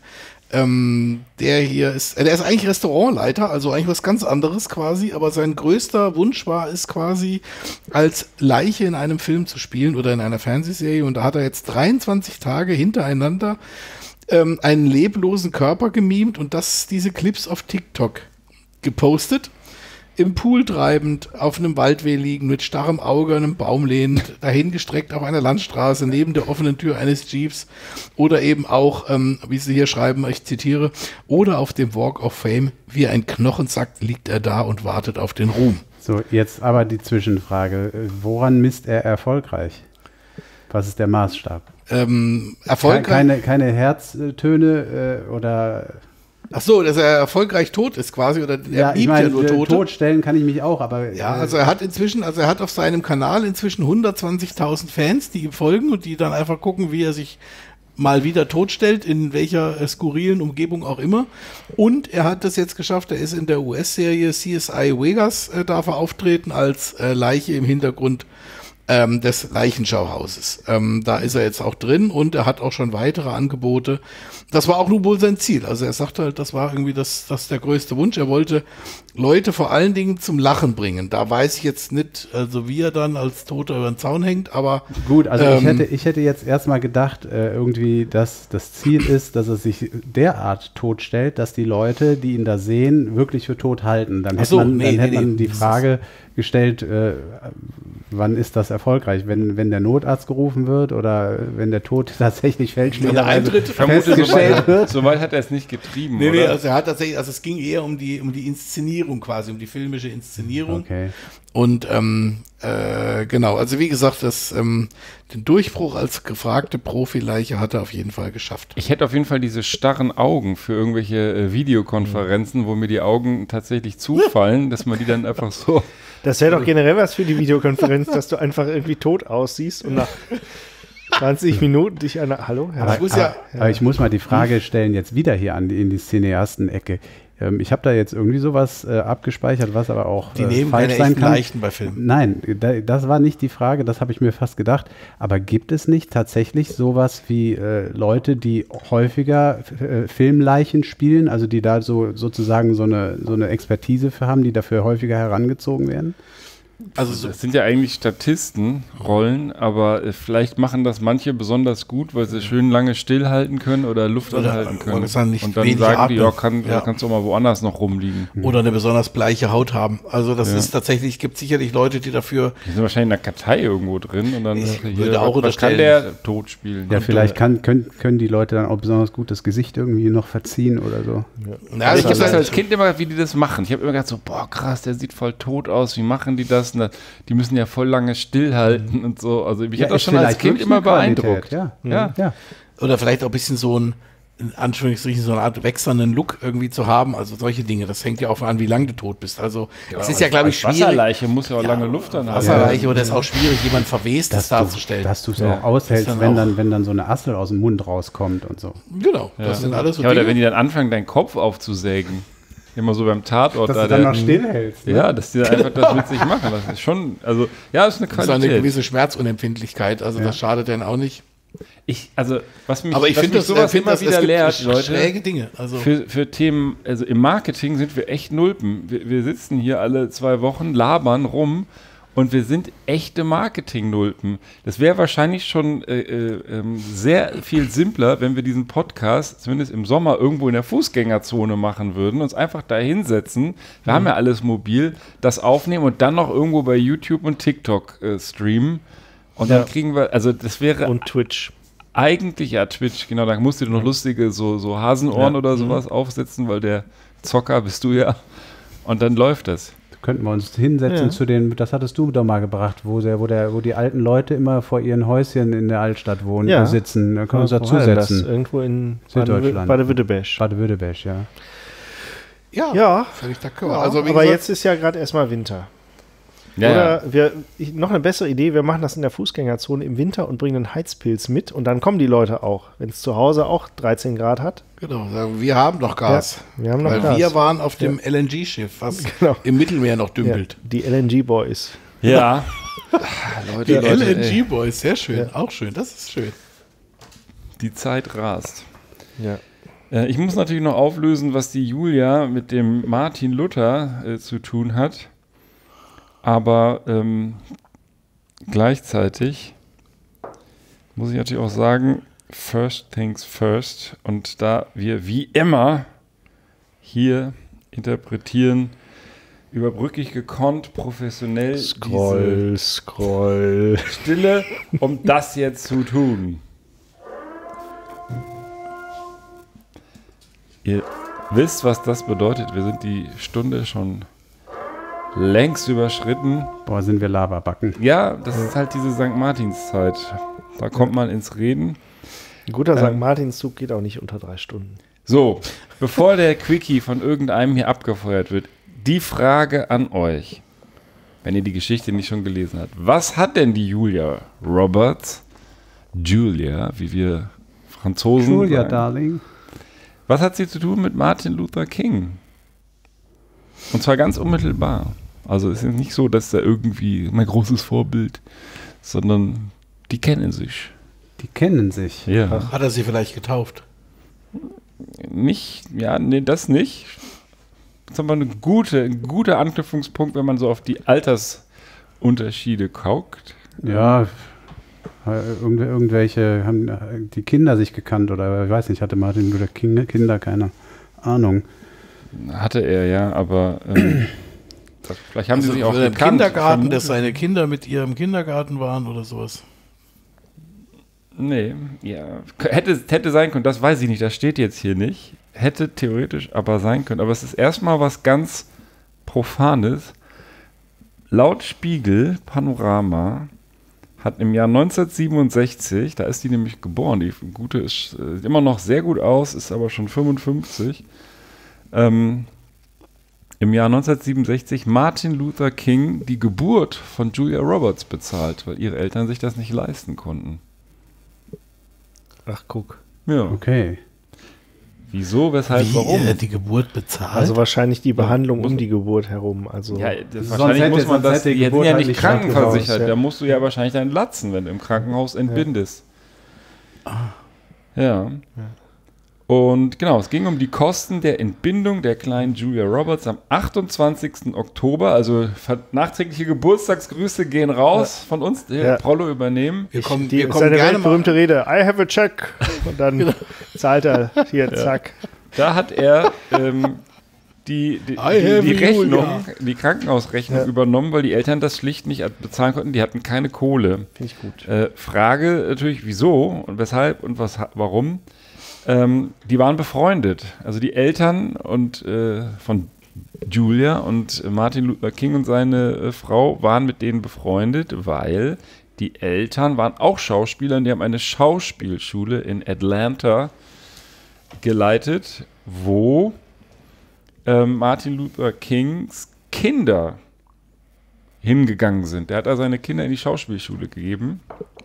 Speaker 6: Ähm, der hier ist, äh, der ist eigentlich Restaurantleiter, also eigentlich was ganz anderes quasi, aber sein größter Wunsch war es quasi, als Leiche in einem Film zu spielen oder in einer Fernsehserie und da hat er jetzt dreiundzwanzig Tage hintereinander ähm, einen leblosen Körper gemimt und das, diese Clips auf TikTok gepostet. Im Pool treibend, auf einem Waldweg liegen, mit starrem Auge an einem Baum lehnend, dahingestreckt auf einer Landstraße, neben der offenen Tür eines Jeeps oder eben auch, ähm, wie sie hier schreiben, ich zitiere, oder auf dem Walk of Fame, wie ein Knochensack liegt er da und wartet auf den Ruhm.
Speaker 5: So, jetzt aber die Zwischenfrage. Woran misst er erfolgreich? Was ist der Maßstab?
Speaker 6: Ähm, erfolgreich,
Speaker 5: Keine, keine Herztöne äh, oder...
Speaker 6: ach so, dass er erfolgreich tot ist quasi, oder er
Speaker 5: Ja, ich
Speaker 6: liebt
Speaker 5: meine,
Speaker 6: ja nur
Speaker 5: äh,
Speaker 6: Tote.
Speaker 5: totstellen kann ich mich auch, aber...
Speaker 6: Ja,
Speaker 5: äh,
Speaker 6: also er hat inzwischen, also er hat auf seinem Kanal inzwischen hundertzwanzigtausend Fans, die ihm folgen und die dann einfach gucken, wie er sich mal wieder totstellt, in welcher äh, skurrilen Umgebung auch immer. Und er hat es jetzt geschafft, er ist in der U S-Serie C S I Vegas, äh, darf er auftreten als äh, Leiche im Hintergrund ähm, des Leichenschauhauses. Ähm, da ist er jetzt auch drin und er hat auch schon weitere Angebote. Das war auch nun wohl sein Ziel. Also er sagte halt, das war irgendwie das, das der größte Wunsch. Er wollte Leute vor allen Dingen zum Lachen bringen. Da weiß ich jetzt nicht, also wie er dann als Toter über den Zaun hängt, aber
Speaker 5: Gut, also ich,
Speaker 6: ähm,
Speaker 5: hätte, ich hätte jetzt erstmal gedacht, äh, irgendwie, dass das Ziel ist, dass er sich derart totstellt, dass die Leute, die ihn da sehen, wirklich für tot halten. Dann
Speaker 6: Ach
Speaker 5: hätte
Speaker 6: so,
Speaker 5: man,
Speaker 6: nee,
Speaker 5: dann
Speaker 6: nee,
Speaker 5: hätte man
Speaker 6: nee.
Speaker 5: die
Speaker 6: Das
Speaker 5: Frage gestellt, äh, wann ist das erfolgreich? Wenn, wenn der Notarzt gerufen wird oder wenn der Tod tatsächlich fälschlicherweise
Speaker 6: Eintritt-
Speaker 5: festgestellt
Speaker 3: Soweit,
Speaker 5: wird?
Speaker 3: soweit hat er es nicht getrieben,
Speaker 6: nee, nee,
Speaker 3: oder?
Speaker 6: also er hat tatsächlich, also es ging eher um die, um die Inszenierung quasi, um die filmische Inszenierung.
Speaker 5: Okay.
Speaker 6: Und ähm, äh, genau, also wie gesagt, das, ähm, den Durchbruch als gefragte Profileiche hat er auf jeden Fall geschafft.
Speaker 3: Ich hätte auf jeden Fall diese starren Augen für irgendwelche äh, Videokonferenzen, wo mir die Augen tatsächlich zufallen, dass man die dann einfach so...
Speaker 4: Das wäre doch generell was für die Videokonferenz, dass du einfach irgendwie tot aussiehst und nach zwanzig Minuten dich an. Hallo? Ja.
Speaker 5: Aber,
Speaker 6: muss
Speaker 5: aber,
Speaker 6: ja-
Speaker 5: aber ich muss mal die Frage stellen, jetzt wieder hier an die, in die Cineasten-Ecke. Ähm, ich habe da jetzt irgendwie sowas äh, abgespeichert, was aber auch
Speaker 6: Die
Speaker 5: äh,
Speaker 6: nehmen
Speaker 5: falsch
Speaker 6: keine
Speaker 5: sein
Speaker 6: echten
Speaker 5: kann.
Speaker 6: Leichen bei Filmen.
Speaker 5: Nein, da, das war nicht die Frage, das habe ich mir fast gedacht. Aber gibt es nicht tatsächlich sowas wie äh, Leute, die häufiger äh, Filmleichen spielen, also die da so sozusagen so eine, so eine Expertise für haben, die dafür häufiger herangezogen werden?
Speaker 6: Also so,
Speaker 3: Das sind ja eigentlich Statistenrollen, aber äh, vielleicht machen das manche besonders gut, weil sie schön lange stillhalten können oder Luft
Speaker 6: Oder,
Speaker 3: anhalten können.
Speaker 6: wollte sagen, nicht
Speaker 3: Und dann
Speaker 6: wenig
Speaker 3: sagen die,
Speaker 6: atmen.
Speaker 3: ja, kann,
Speaker 6: Ja.
Speaker 3: kannst du auch mal woanders noch rumliegen.
Speaker 6: oder eine besonders bleiche Haut haben. Also das
Speaker 3: Ja.
Speaker 6: ist tatsächlich, gibt sicherlich Leute, die dafür,
Speaker 3: Die sind wahrscheinlich in der Kartei irgendwo drin und dann
Speaker 6: Ich
Speaker 3: hier,
Speaker 6: würde auch
Speaker 3: was, was kann
Speaker 6: unterstellen-
Speaker 3: der tot spielen?
Speaker 5: Ja, vielleicht kann, können, können die Leute dann auch besonders gut das Gesicht irgendwie noch verziehen oder so.
Speaker 6: na,
Speaker 3: Also ich
Speaker 6: das
Speaker 3: habe
Speaker 6: ist
Speaker 3: das
Speaker 6: halt,
Speaker 3: als Kind immer, wie die das machen. Ich habe immer gedacht so, boah krass, der sieht voll tot aus, wie machen die das? Und da, die müssen ja voll lange stillhalten und so. Also mich
Speaker 5: Ja,
Speaker 3: hat das
Speaker 5: ist
Speaker 3: schon als
Speaker 5: vielleicht
Speaker 3: Kind
Speaker 5: wirklich
Speaker 3: immer
Speaker 5: eine Qualität,
Speaker 3: beeindruckt.
Speaker 5: ja.
Speaker 3: Ja.
Speaker 5: Ja.
Speaker 6: oder vielleicht auch ein bisschen so ein, in Anführungsstrichen, so eine Art wechselnden Look irgendwie zu haben. Also solche Dinge. Das hängt ja auch an, wie lange du tot bist. Also es ist ja, glaube ich,
Speaker 3: Als
Speaker 6: schwierig.
Speaker 3: Wasserleiche muss ja auch lange Luft dann haben.
Speaker 6: Wasserleiche, oder es ist auch schwierig, jemand Verwestes
Speaker 5: Dass du,
Speaker 6: darzustellen.
Speaker 5: dass du es
Speaker 3: Ja.
Speaker 5: auch aushältst,
Speaker 6: Das ist dann
Speaker 5: wenn,
Speaker 6: auch-
Speaker 5: dann, wenn dann so eine Assel aus dem Mund rauskommt und so.
Speaker 6: Genau, das sind alles so
Speaker 3: Ja, oder
Speaker 6: Dinge.
Speaker 3: wenn die dann anfangen, deinen Kopf aufzusägen. Immer so beim Tatort.
Speaker 5: Dass
Speaker 3: da,
Speaker 5: du dann
Speaker 3: der-
Speaker 5: noch stillhältst. Ne?
Speaker 3: Ja, dass die dann einfach das mit sich machen. Das ist schon, also, ja, das ist eine
Speaker 6: das ist eine
Speaker 3: Qualität.
Speaker 6: gewisse Schmerzunempfindlichkeit. Also das schadet dann auch nicht.
Speaker 3: Ich, also, was mich,
Speaker 6: Aber ich
Speaker 3: was
Speaker 6: finde
Speaker 3: mich
Speaker 6: das,
Speaker 3: sowas
Speaker 6: find
Speaker 3: immer
Speaker 6: das
Speaker 3: wieder
Speaker 6: es gibt
Speaker 3: lehrt,
Speaker 6: sch-
Speaker 3: Leute.
Speaker 6: schräge Dinge. Also
Speaker 3: Für, für Themen, also im Marketing sind wir echt Nulpen. Wir, wir sitzen hier alle zwei Wochen, labern rum und wir sind echte Marketing-Nulpen. Das wäre wahrscheinlich schon äh, äh, ähm, sehr viel simpler, wenn wir diesen Podcast zumindest im Sommer irgendwo in der Fußgängerzone machen würden, uns einfach da hinsetzen. Wir haben ja alles mobil, das aufnehmen und dann noch irgendwo bei YouTube und TikTok äh, streamen. Und
Speaker 4: Ja.
Speaker 3: dann kriegen wir, also das wäre
Speaker 4: Und Twitch.
Speaker 3: eigentlich, ja, Twitch, genau, da musst du dir noch lustige so, so Hasenohren
Speaker 4: Ja.
Speaker 3: oder sowas aufsetzen, weil der Zocker bist du ja. Und dann läuft das.
Speaker 5: Könnten wir uns hinsetzen
Speaker 4: Ja.
Speaker 5: zu den, das hattest du doch mal gebracht, wo, der, wo, der, wo die alten Leute immer vor ihren Häuschen in der Altstadt wohnen,
Speaker 4: Ja.
Speaker 5: äh, sitzen. Da können wir uns
Speaker 4: Wo war denn das?
Speaker 5: dazusetzen.
Speaker 4: Irgendwo in
Speaker 5: Süddeutschland.
Speaker 4: Baden-Württemberg.
Speaker 5: Baden-Württemberg, ja.
Speaker 6: ja,
Speaker 4: Ja.
Speaker 6: völlig d'accord.
Speaker 4: Ja,
Speaker 6: Also wie
Speaker 4: aber
Speaker 6: gesagt,
Speaker 4: jetzt ist ja gerade erstmal Winter.
Speaker 3: Ja,
Speaker 4: Oder
Speaker 3: ja.
Speaker 4: wir, ich, noch eine bessere Idee, wir machen das in der Fußgängerzone im Winter und bringen einen Heizpilz mit und dann kommen die Leute auch, wenn es zu Hause auch dreizehn Grad hat.
Speaker 6: genau, sagen, wir haben noch Gas.
Speaker 4: Ja, wir haben noch
Speaker 6: weil
Speaker 4: Gas.
Speaker 6: wir waren auf dem L N G-Schiff, was
Speaker 4: Genau.
Speaker 6: im Mittelmeer noch
Speaker 4: Ja,
Speaker 6: dümpelt.
Speaker 4: die L N G-Boys.
Speaker 3: Ja. Leute,
Speaker 6: Die
Speaker 3: Leute,
Speaker 6: L N
Speaker 3: ey,
Speaker 6: G-Boys, sehr schön, auch schön, das ist schön.
Speaker 3: die Zeit rast.
Speaker 4: Ja.
Speaker 3: Äh, ich muss natürlich noch auflösen, was die Julia mit dem Martin Luther äh, zu tun hat. Aber ähm, gleichzeitig muss ich natürlich auch sagen, first things first. Und da wir wie immer hier interpretieren, überbrücke ich gekonnt, professionell
Speaker 4: Scroll, scroll.
Speaker 3: diese Stille, um das jetzt zu tun. Ihr wisst, was das bedeutet. Wir sind die Stunde schon längst überschritten.
Speaker 5: Boah, sind wir Lavabacken.
Speaker 3: Ja, das ist halt diese Sankt Martinszeit. Da kommt man ins Reden.
Speaker 4: Ein guter
Speaker 3: Ähm.
Speaker 4: Sankt Martinszug geht auch nicht unter drei Stunden.
Speaker 3: So, bevor der Quickie von irgendeinem hier abgefeuert wird, die Frage an euch, wenn ihr die Geschichte nicht schon gelesen habt. Was hat denn die Julia Roberts, Julia, wie wir Franzosen
Speaker 5: Julia,
Speaker 3: sagen,
Speaker 5: Darling.
Speaker 3: was hat sie zu tun mit Martin Luther King? Und zwar ganz unmittelbar. Also es ist nicht so, dass er irgendwie mein großes Vorbild, sondern die kennen sich.
Speaker 5: Die kennen sich.
Speaker 3: Ja.
Speaker 6: Hat er sie vielleicht getauft?
Speaker 3: Nicht, ja, nee, das nicht. Das ist aber eine gute, ein guter Anknüpfungspunkt, wenn man so auf die Altersunterschiede guckt.
Speaker 5: Ja, äh, irgendw irgendwelche haben äh, die Kinder sich gekannt oder ich weiß nicht, hatte Martin Luther King Kinder, keine Ahnung.
Speaker 3: Hatte er ja, aber ähm, das, vielleicht haben
Speaker 6: Also
Speaker 3: sie sich auch
Speaker 6: im
Speaker 3: gekannt.
Speaker 6: Kindergarten,
Speaker 3: vermute-
Speaker 6: dass seine Kinder mit ihr im Kindergarten waren oder sowas.
Speaker 3: Nee, ja. Hätte, hätte sein können, das weiß ich nicht, das steht jetzt hier nicht. Hätte theoretisch aber sein können. Aber es ist erstmal was ganz Profanes. Laut Spiegel Panorama hat im Jahr neunzehnhundertsiebenundsechzig, da ist die nämlich geboren, die gute ist, äh, sieht immer noch sehr gut aus, ist aber schon fünfundfünfzig. Ähm, Im Jahr neunzehnhundertsiebenundsechzig Martin Luther King die Geburt von Julia Roberts bezahlt, weil ihre Eltern sich das nicht leisten konnten.
Speaker 4: Ach, guck.
Speaker 3: Ja.
Speaker 5: Okay.
Speaker 3: Wieso, weshalb,
Speaker 6: Wie
Speaker 3: warum?
Speaker 6: er die Geburt bezahlt?
Speaker 4: Also wahrscheinlich die Behandlung um die Geburt herum. Also
Speaker 3: Ja, das,
Speaker 5: Sonst
Speaker 3: wahrscheinlich
Speaker 5: hätte-
Speaker 3: muss man
Speaker 5: sonst
Speaker 3: das,
Speaker 5: hätte die
Speaker 3: die sind
Speaker 5: Geburt
Speaker 3: ja
Speaker 5: halt
Speaker 3: nicht
Speaker 5: nicht
Speaker 3: krankenversichert,
Speaker 4: Krankenhaus, ja.
Speaker 3: da musst du ja wahrscheinlich deinen Latzen, wenn du im Krankenhaus entbindest. Ja. Und genau, es ging um die Kosten der Entbindung der kleinen Julia Roberts am achtundzwanzigsten Oktober, also ver- nachträgliche Geburtstagsgrüße gehen raus von uns, der
Speaker 4: Ja.
Speaker 3: Prollo übernehmen.
Speaker 6: wir kommen,
Speaker 4: die
Speaker 6: wir
Speaker 4: ist
Speaker 6: kommen
Speaker 4: seine
Speaker 6: gerne mal.
Speaker 4: weltberühmte Rede. I have a check. Und dann zahlt er hier, zack.
Speaker 3: Da hat er ähm, die, die,
Speaker 6: I
Speaker 3: die,
Speaker 6: have
Speaker 3: die
Speaker 6: a Julia.
Speaker 3: Rechnung, die Krankenhausrechnung
Speaker 4: Ja.
Speaker 3: übernommen, weil die Eltern das schlicht nicht bezahlen konnten. Die hatten keine Kohle.
Speaker 4: Finde ich gut.
Speaker 3: Äh, Frage natürlich, wieso und weshalb und was, warum. Ähm, die waren befreundet. Also die Eltern und äh, von Julia und Martin Luther King und seine äh, Frau waren mit denen befreundet, weil die Eltern waren auch Schauspieler und die haben eine Schauspielschule in Atlanta geleitet, wo ähm, Martin Luther Kings Kinder hingegangen sind. Der hat da seine Kinder in die Schauspielschule gegeben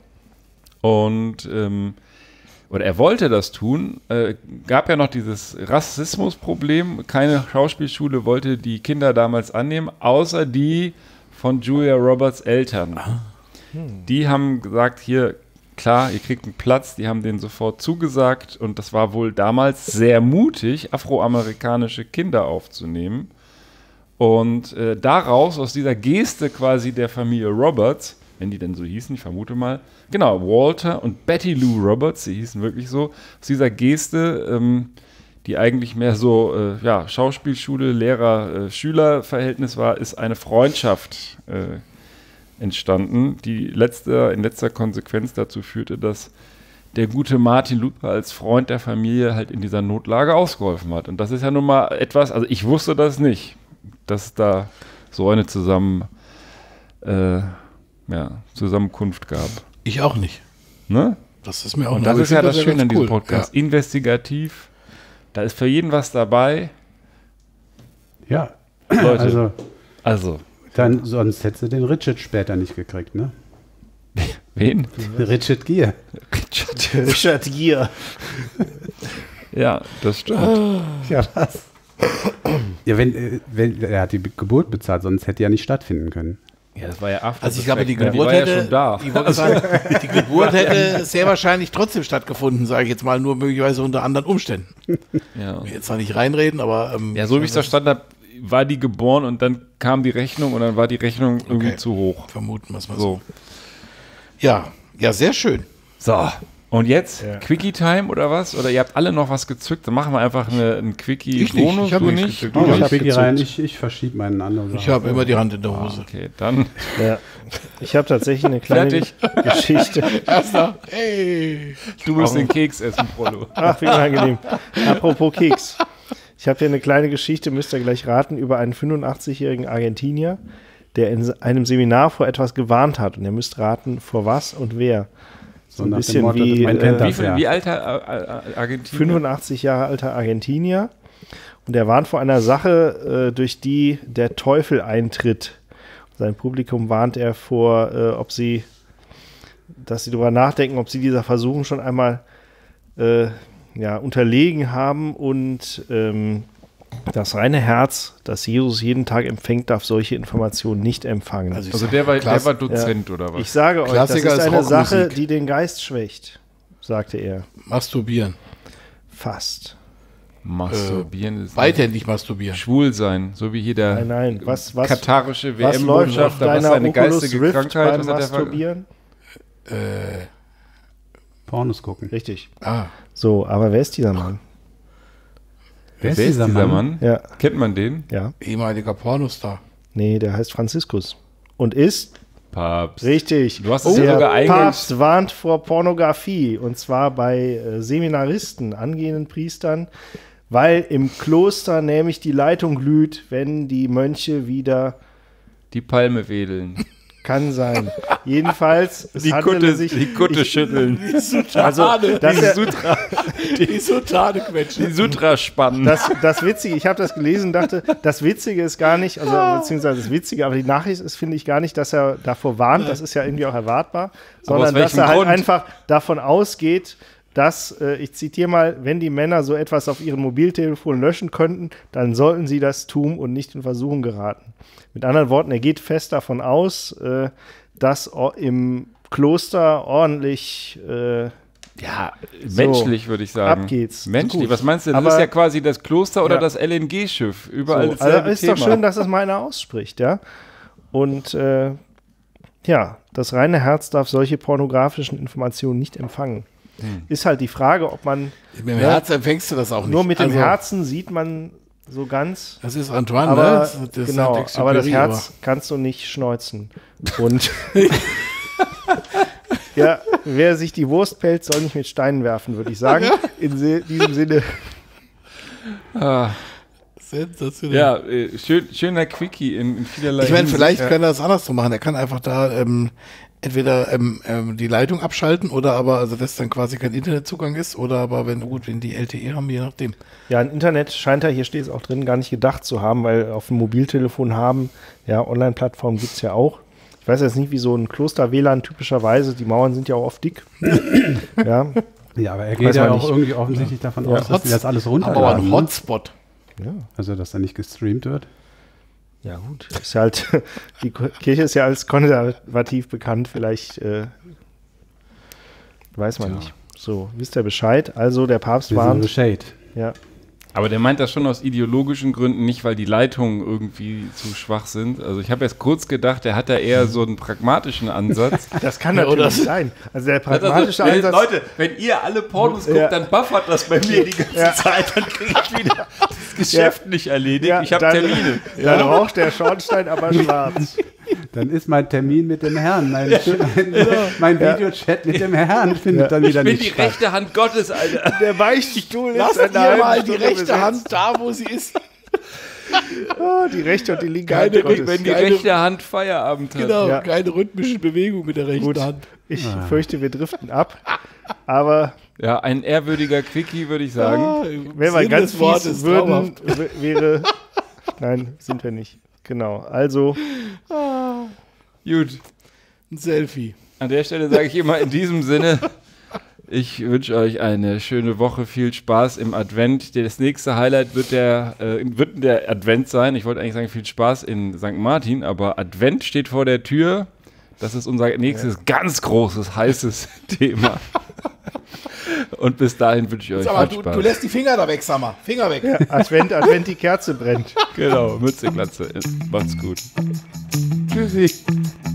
Speaker 3: und ähm, oder er wollte das tun, äh, gab ja noch dieses Rassismusproblem, keine Schauspielschule wollte die Kinder damals annehmen, außer die von Julia Roberts Eltern. Die haben gesagt, hier, klar, ihr kriegt einen Platz, die haben denen sofort zugesagt und das war wohl damals sehr mutig, afroamerikanische Kinder aufzunehmen. Und äh, daraus, aus dieser Geste quasi der Familie Roberts, wenn die denn so hießen, ich vermute mal, genau, Walter und Betty Lou Roberts, die hießen wirklich so, aus dieser Geste, ähm, die eigentlich mehr so, äh, ja, Schauspielschule, Lehrer-Schüler-Verhältnis war, ist eine Freundschaft äh, entstanden, die letzte, in letzter Konsequenz dazu führte, dass der gute Martin Luther als Freund der Familie halt in dieser Notlage ausgeholfen hat. Und das ist ja nun mal etwas, also ich wusste das nicht, dass es da so eine zusammen, äh, ja, Zusammenkunft gab.
Speaker 6: Ich auch nicht.
Speaker 3: Ne?
Speaker 6: Das ist mir auch
Speaker 3: Und
Speaker 6: neu.
Speaker 3: das
Speaker 6: Ich
Speaker 3: ist ja
Speaker 6: finde
Speaker 3: das
Speaker 6: ja
Speaker 3: Schöne
Speaker 6: ganz
Speaker 3: an diesem
Speaker 6: cool.
Speaker 3: Podcast. Investigativ, da ist für jeden was dabei.
Speaker 5: Ja,
Speaker 3: Leute,
Speaker 5: also
Speaker 3: also
Speaker 5: dann, sonst hättest du den Richard später nicht gekriegt, ne?
Speaker 3: wen?
Speaker 5: Richard Gere.
Speaker 3: Richard.
Speaker 4: Richard Gere.
Speaker 3: Ja, das stimmt.
Speaker 4: Ja, was?
Speaker 5: Ja, wenn, äh, wenn er hat die Be- Geburt bezahlt, sonst hätte ja nicht stattfinden können.
Speaker 3: Ja, das war ja After
Speaker 6: Also ich glaube, die
Speaker 3: Effect, ne?
Speaker 6: Geburt
Speaker 3: war
Speaker 6: hätte,
Speaker 3: ja schon da.
Speaker 6: ich wollte sagen, die Geburt hätte sehr wahrscheinlich trotzdem stattgefunden, sage ich jetzt mal, nur möglicherweise unter anderen Umständen.
Speaker 3: Ja.
Speaker 6: Ich will jetzt zwar nicht reinreden, aber ähm,
Speaker 3: Ja, so wie ich es verstanden habe, war die geboren und dann kam die Rechnung und dann war die Rechnung irgendwie
Speaker 6: Okay.
Speaker 3: zu hoch.
Speaker 6: vermuten wir es mal so.
Speaker 3: So.
Speaker 6: Ja, ja, sehr schön.
Speaker 3: So. Und jetzt
Speaker 4: Ja.
Speaker 3: Quickie-Time oder was? Oder ihr habt alle noch was gezückt? Dann machen wir einfach eine, einen
Speaker 6: Ich nicht.
Speaker 3: Quickie-Bonus.
Speaker 6: Ich hab
Speaker 3: du
Speaker 6: nichts
Speaker 3: nicht?
Speaker 6: gezückt.
Speaker 3: Du
Speaker 5: Oh,
Speaker 6: Ja,
Speaker 5: ich
Speaker 6: ich
Speaker 5: kriege
Speaker 6: gezückt.
Speaker 5: rein, ich, ich verschiebe meinen anderen.
Speaker 6: Ich habe immer die Hand in der
Speaker 3: Ah,
Speaker 6: Hose.
Speaker 3: okay, dann
Speaker 4: Ja. Ich habe tatsächlich eine kleine
Speaker 3: Fertig.
Speaker 4: Geschichte.
Speaker 6: Erster, hey.
Speaker 3: du musst den Keks essen, Prollo.
Speaker 4: Ach, wie unangenehm. Apropos Keks. Ich habe hier eine kleine Geschichte, müsst ihr gleich raten, über einen fünfundachtzigjährigen Argentinier, der in einem Seminar vor etwas gewarnt hat. Und ihr müsst raten, vor was und wer. So ein
Speaker 5: nach dem
Speaker 4: bisschen
Speaker 5: Motto,
Speaker 4: wie
Speaker 5: man kennt
Speaker 4: äh,
Speaker 3: Wie,
Speaker 5: das.
Speaker 3: viel,
Speaker 5: ja.
Speaker 3: wie alter äh, äh, Argentinien?
Speaker 4: fünfundachtzig Jahre alter Argentinier. Und er warnt vor einer Sache, äh, durch die der Teufel eintritt. Sein Publikum warnt er vor, äh, ob sie, dass sie darüber nachdenken, ob sie dieser Versuchung schon einmal äh, ja, unterlegen haben und ähm, das reine Herz, das Jesus jeden Tag empfängt, darf solche Informationen nicht empfangen.
Speaker 6: Also, ich
Speaker 3: Also
Speaker 6: sag,
Speaker 3: der war, der
Speaker 6: Klass-
Speaker 3: war Dozent oder was?
Speaker 4: ich sage euch,
Speaker 6: Klassiker
Speaker 4: das ist
Speaker 6: ist
Speaker 4: eine Sache,
Speaker 6: Rockmusik.
Speaker 4: die den Geist schwächt, sagte er.
Speaker 6: Masturbieren.
Speaker 4: Fast.
Speaker 3: Masturbieren ist
Speaker 6: Beidhändig masturbieren.
Speaker 3: schwul sein, so wie hier der
Speaker 4: Nein, nein. Was, was,
Speaker 3: katarische
Speaker 4: was läuft auf
Speaker 3: W M-Botschafter, was
Speaker 4: deiner
Speaker 3: seine
Speaker 4: Oculus
Speaker 3: geistige
Speaker 4: Rift
Speaker 3: Krankheit,
Speaker 4: beim
Speaker 3: was hat der ver-
Speaker 4: Masturbieren?
Speaker 6: Äh,
Speaker 5: Pornos gucken.
Speaker 4: Richtig.
Speaker 6: ah,
Speaker 4: So, aber wer ist dieser Mann?
Speaker 3: Wer ist dieser Mann?
Speaker 4: Ja,
Speaker 3: Kennt man den?
Speaker 4: ja.
Speaker 6: ehemaliger Pornostar.
Speaker 4: Nee, der heißt Franziskus. Und ist,
Speaker 3: Papst.
Speaker 4: richtig,
Speaker 3: Du hast es
Speaker 4: der
Speaker 3: ja sogar eingangs-
Speaker 4: Papst warnt vor Pornografie. Und zwar bei äh, Seminaristen, angehenden Priestern, weil im Kloster nämlich die Leitung glüht, wenn die Mönche wieder,
Speaker 3: Die Palme wedeln.
Speaker 4: kann sein. Jedenfalls, es
Speaker 3: Die
Speaker 4: handele
Speaker 3: Kutte,
Speaker 4: sich,
Speaker 3: die Kutte schütteln.
Speaker 4: also, das,
Speaker 3: Die
Speaker 4: ist ja-
Speaker 3: Sutra,
Speaker 6: Die Sutane quetschen.
Speaker 3: die Sutra spannen.
Speaker 4: Das, das Witzige, ich habe das gelesen und dachte, das Witzige ist gar nicht, also beziehungsweise das Witzige, aber die Nachricht ist, finde ich, gar nicht, dass er davor warnt, das ist ja irgendwie auch erwartbar, sondern
Speaker 3: aus
Speaker 4: dass
Speaker 3: welchem
Speaker 4: er halt
Speaker 3: Grund?
Speaker 4: einfach davon ausgeht, dass, äh, ich zitiere mal, wenn die Männer so etwas auf ihren Mobiltelefonen löschen könnten, dann sollten sie das tun und nicht in Versuchung geraten. Mit anderen Worten, er geht fest davon aus, äh, dass o- im Kloster ordentlich äh,
Speaker 3: Ja,
Speaker 4: So,
Speaker 3: menschlich würde ich sagen.
Speaker 4: ab geht's.
Speaker 3: Menschlich,
Speaker 4: Gut.
Speaker 3: was meinst du? Das
Speaker 4: Aber-
Speaker 3: ist ja quasi das Kloster oder
Speaker 4: Ja.
Speaker 3: das L N G-Schiff.
Speaker 4: so.
Speaker 3: Überall
Speaker 4: Also
Speaker 3: dasselbe
Speaker 4: ist
Speaker 3: Thema.
Speaker 4: doch schön, dass es mal einer ausspricht, ja. Und äh, ja, das reine Herz darf solche pornografischen Informationen nicht empfangen.
Speaker 3: Hm.
Speaker 4: Ist halt die Frage, ob man
Speaker 6: Mit dem
Speaker 4: Ja.
Speaker 6: Herz empfängst du das auch nicht.
Speaker 4: nur mit dem
Speaker 6: Also,
Speaker 4: Herzen sieht man so ganz.
Speaker 6: Das ist Antoine,
Speaker 4: Aber,
Speaker 6: ne? Das, das ist
Speaker 4: genau,
Speaker 6: Saint-Exupéry,
Speaker 4: aber das Herz kannst du nicht schneuzen. Und ja, wer sich die Wurst pellt, soll nicht mit Steinen werfen, würde ich sagen. In se- diesem Sinne.
Speaker 3: Ah,
Speaker 6: Sensationell.
Speaker 3: ja, äh, schön, schöner Quickie in, in vielerlei
Speaker 6: Ich meine,
Speaker 3: Hinsicht.
Speaker 6: vielleicht
Speaker 3: Ja.
Speaker 6: kann er das andersrum machen. Er kann einfach da ähm, entweder ähm, ähm, die Leitung abschalten oder aber, also dass dann quasi kein Internetzugang ist oder aber, wenn gut, wenn die L T E haben, je nachdem.
Speaker 4: Ja, ein Internet scheint er, hier steht es auch drin, gar nicht gedacht zu haben, weil auf dem Mobiltelefon haben, ja, Online-Plattformen gibt es ja auch. Ich weiß jetzt nicht, wie so ein Kloster-W L A N typischerweise, die Mauern sind ja auch oft dick. ja,
Speaker 5: Ja, aber er geht
Speaker 4: Weiß
Speaker 5: ja
Speaker 4: man
Speaker 5: auch
Speaker 4: nicht.
Speaker 5: irgendwie offensichtlich davon
Speaker 4: Ja.
Speaker 5: aus, dass die das alles
Speaker 6: Aber ein
Speaker 5: runterladen.
Speaker 6: Hotspot.
Speaker 4: ja.
Speaker 5: Also, dass da nicht gestreamt wird.
Speaker 4: Ja, gut. Ist ja halt, die Kirche ist ja als konservativ bekannt, vielleicht äh, weiß man nicht. So, wisst ihr Bescheid? Also, der Papst
Speaker 5: Wir sind
Speaker 4: warnt.
Speaker 5: Shade.
Speaker 4: Ja,
Speaker 3: Aber der meint das schon aus ideologischen Gründen, nicht weil die Leitungen irgendwie zu schwach sind. Also ich habe erst kurz gedacht, der hat da eher so einen pragmatischen Ansatz.
Speaker 4: das kann
Speaker 6: Ja,
Speaker 4: natürlich
Speaker 6: oder-
Speaker 4: sein. Also, der
Speaker 3: Also,
Speaker 4: pragmatische
Speaker 3: wenn-
Speaker 4: Einsatz.
Speaker 3: Leute, wenn ihr alle Pornos guckt,
Speaker 4: Ja.
Speaker 3: dann buffert das bei mir die ganze
Speaker 4: Ja.
Speaker 3: Zeit. Dann kriege ich wieder das Geschäft nicht erledigt.
Speaker 4: Ja,
Speaker 3: ich habe
Speaker 4: dann-
Speaker 3: Termine.
Speaker 4: Dann raucht der Schornstein aber schwarz.
Speaker 5: Dann ist mein Termin mit dem Herrn, mein, mein, mein Videochat mit dem Herrn findet dann
Speaker 3: Ich
Speaker 5: wieder
Speaker 3: bin
Speaker 5: nicht
Speaker 3: die
Speaker 5: statt.
Speaker 3: rechte Hand Gottes, Alter.
Speaker 4: Der Beichtstuhl
Speaker 6: Lass
Speaker 4: ist an der
Speaker 6: dir
Speaker 4: halben
Speaker 6: mal die
Speaker 4: Stunde
Speaker 6: rechte
Speaker 4: besetzt.
Speaker 6: Hand da, wo sie ist.
Speaker 4: Oh, die rechte und die linke
Speaker 6: Keine
Speaker 4: Hand
Speaker 6: Rück-
Speaker 4: Gottes.
Speaker 3: Wenn die
Speaker 6: Keine-
Speaker 3: rechte Hand Feierabend hat.
Speaker 6: Genau,
Speaker 4: Ja.
Speaker 6: keine rhythmische Bewegung mit der rechten
Speaker 4: Gut,
Speaker 6: Hand.
Speaker 4: ich fürchte, wir driften ab. Aber
Speaker 3: Ja, ein ehrwürdiger Quickie, würde ich sagen.
Speaker 6: Ah,
Speaker 4: wenn wir
Speaker 6: Sinn
Speaker 4: ganz
Speaker 6: des Wortes,
Speaker 4: fies würden,
Speaker 6: traumhaft.
Speaker 4: w- wäre... Nein, sind wir nicht. Genau, also
Speaker 3: Gut.
Speaker 6: Ein Selfie.
Speaker 3: An der Stelle sage ich immer in diesem Sinne, ich wünsche euch eine schöne Woche, viel Spaß im Advent. Das nächste Highlight wird der, äh, wird der Advent sein. Ich wollte eigentlich sagen, viel Spaß in Sankt Martin, aber Advent steht vor der Tür. Das ist unser nächstes ganz großes, heißes Thema. Und bis dahin wünsche ich euch
Speaker 6: Sag mal,
Speaker 3: viel
Speaker 6: du,
Speaker 3: Spaß.
Speaker 6: du lässt die Finger da weg, sag mal. Finger weg.
Speaker 4: Advent, Advent, die Kerze brennt.
Speaker 3: Genau, Mütze, Glatze. Macht's gut.
Speaker 5: Tschüssi.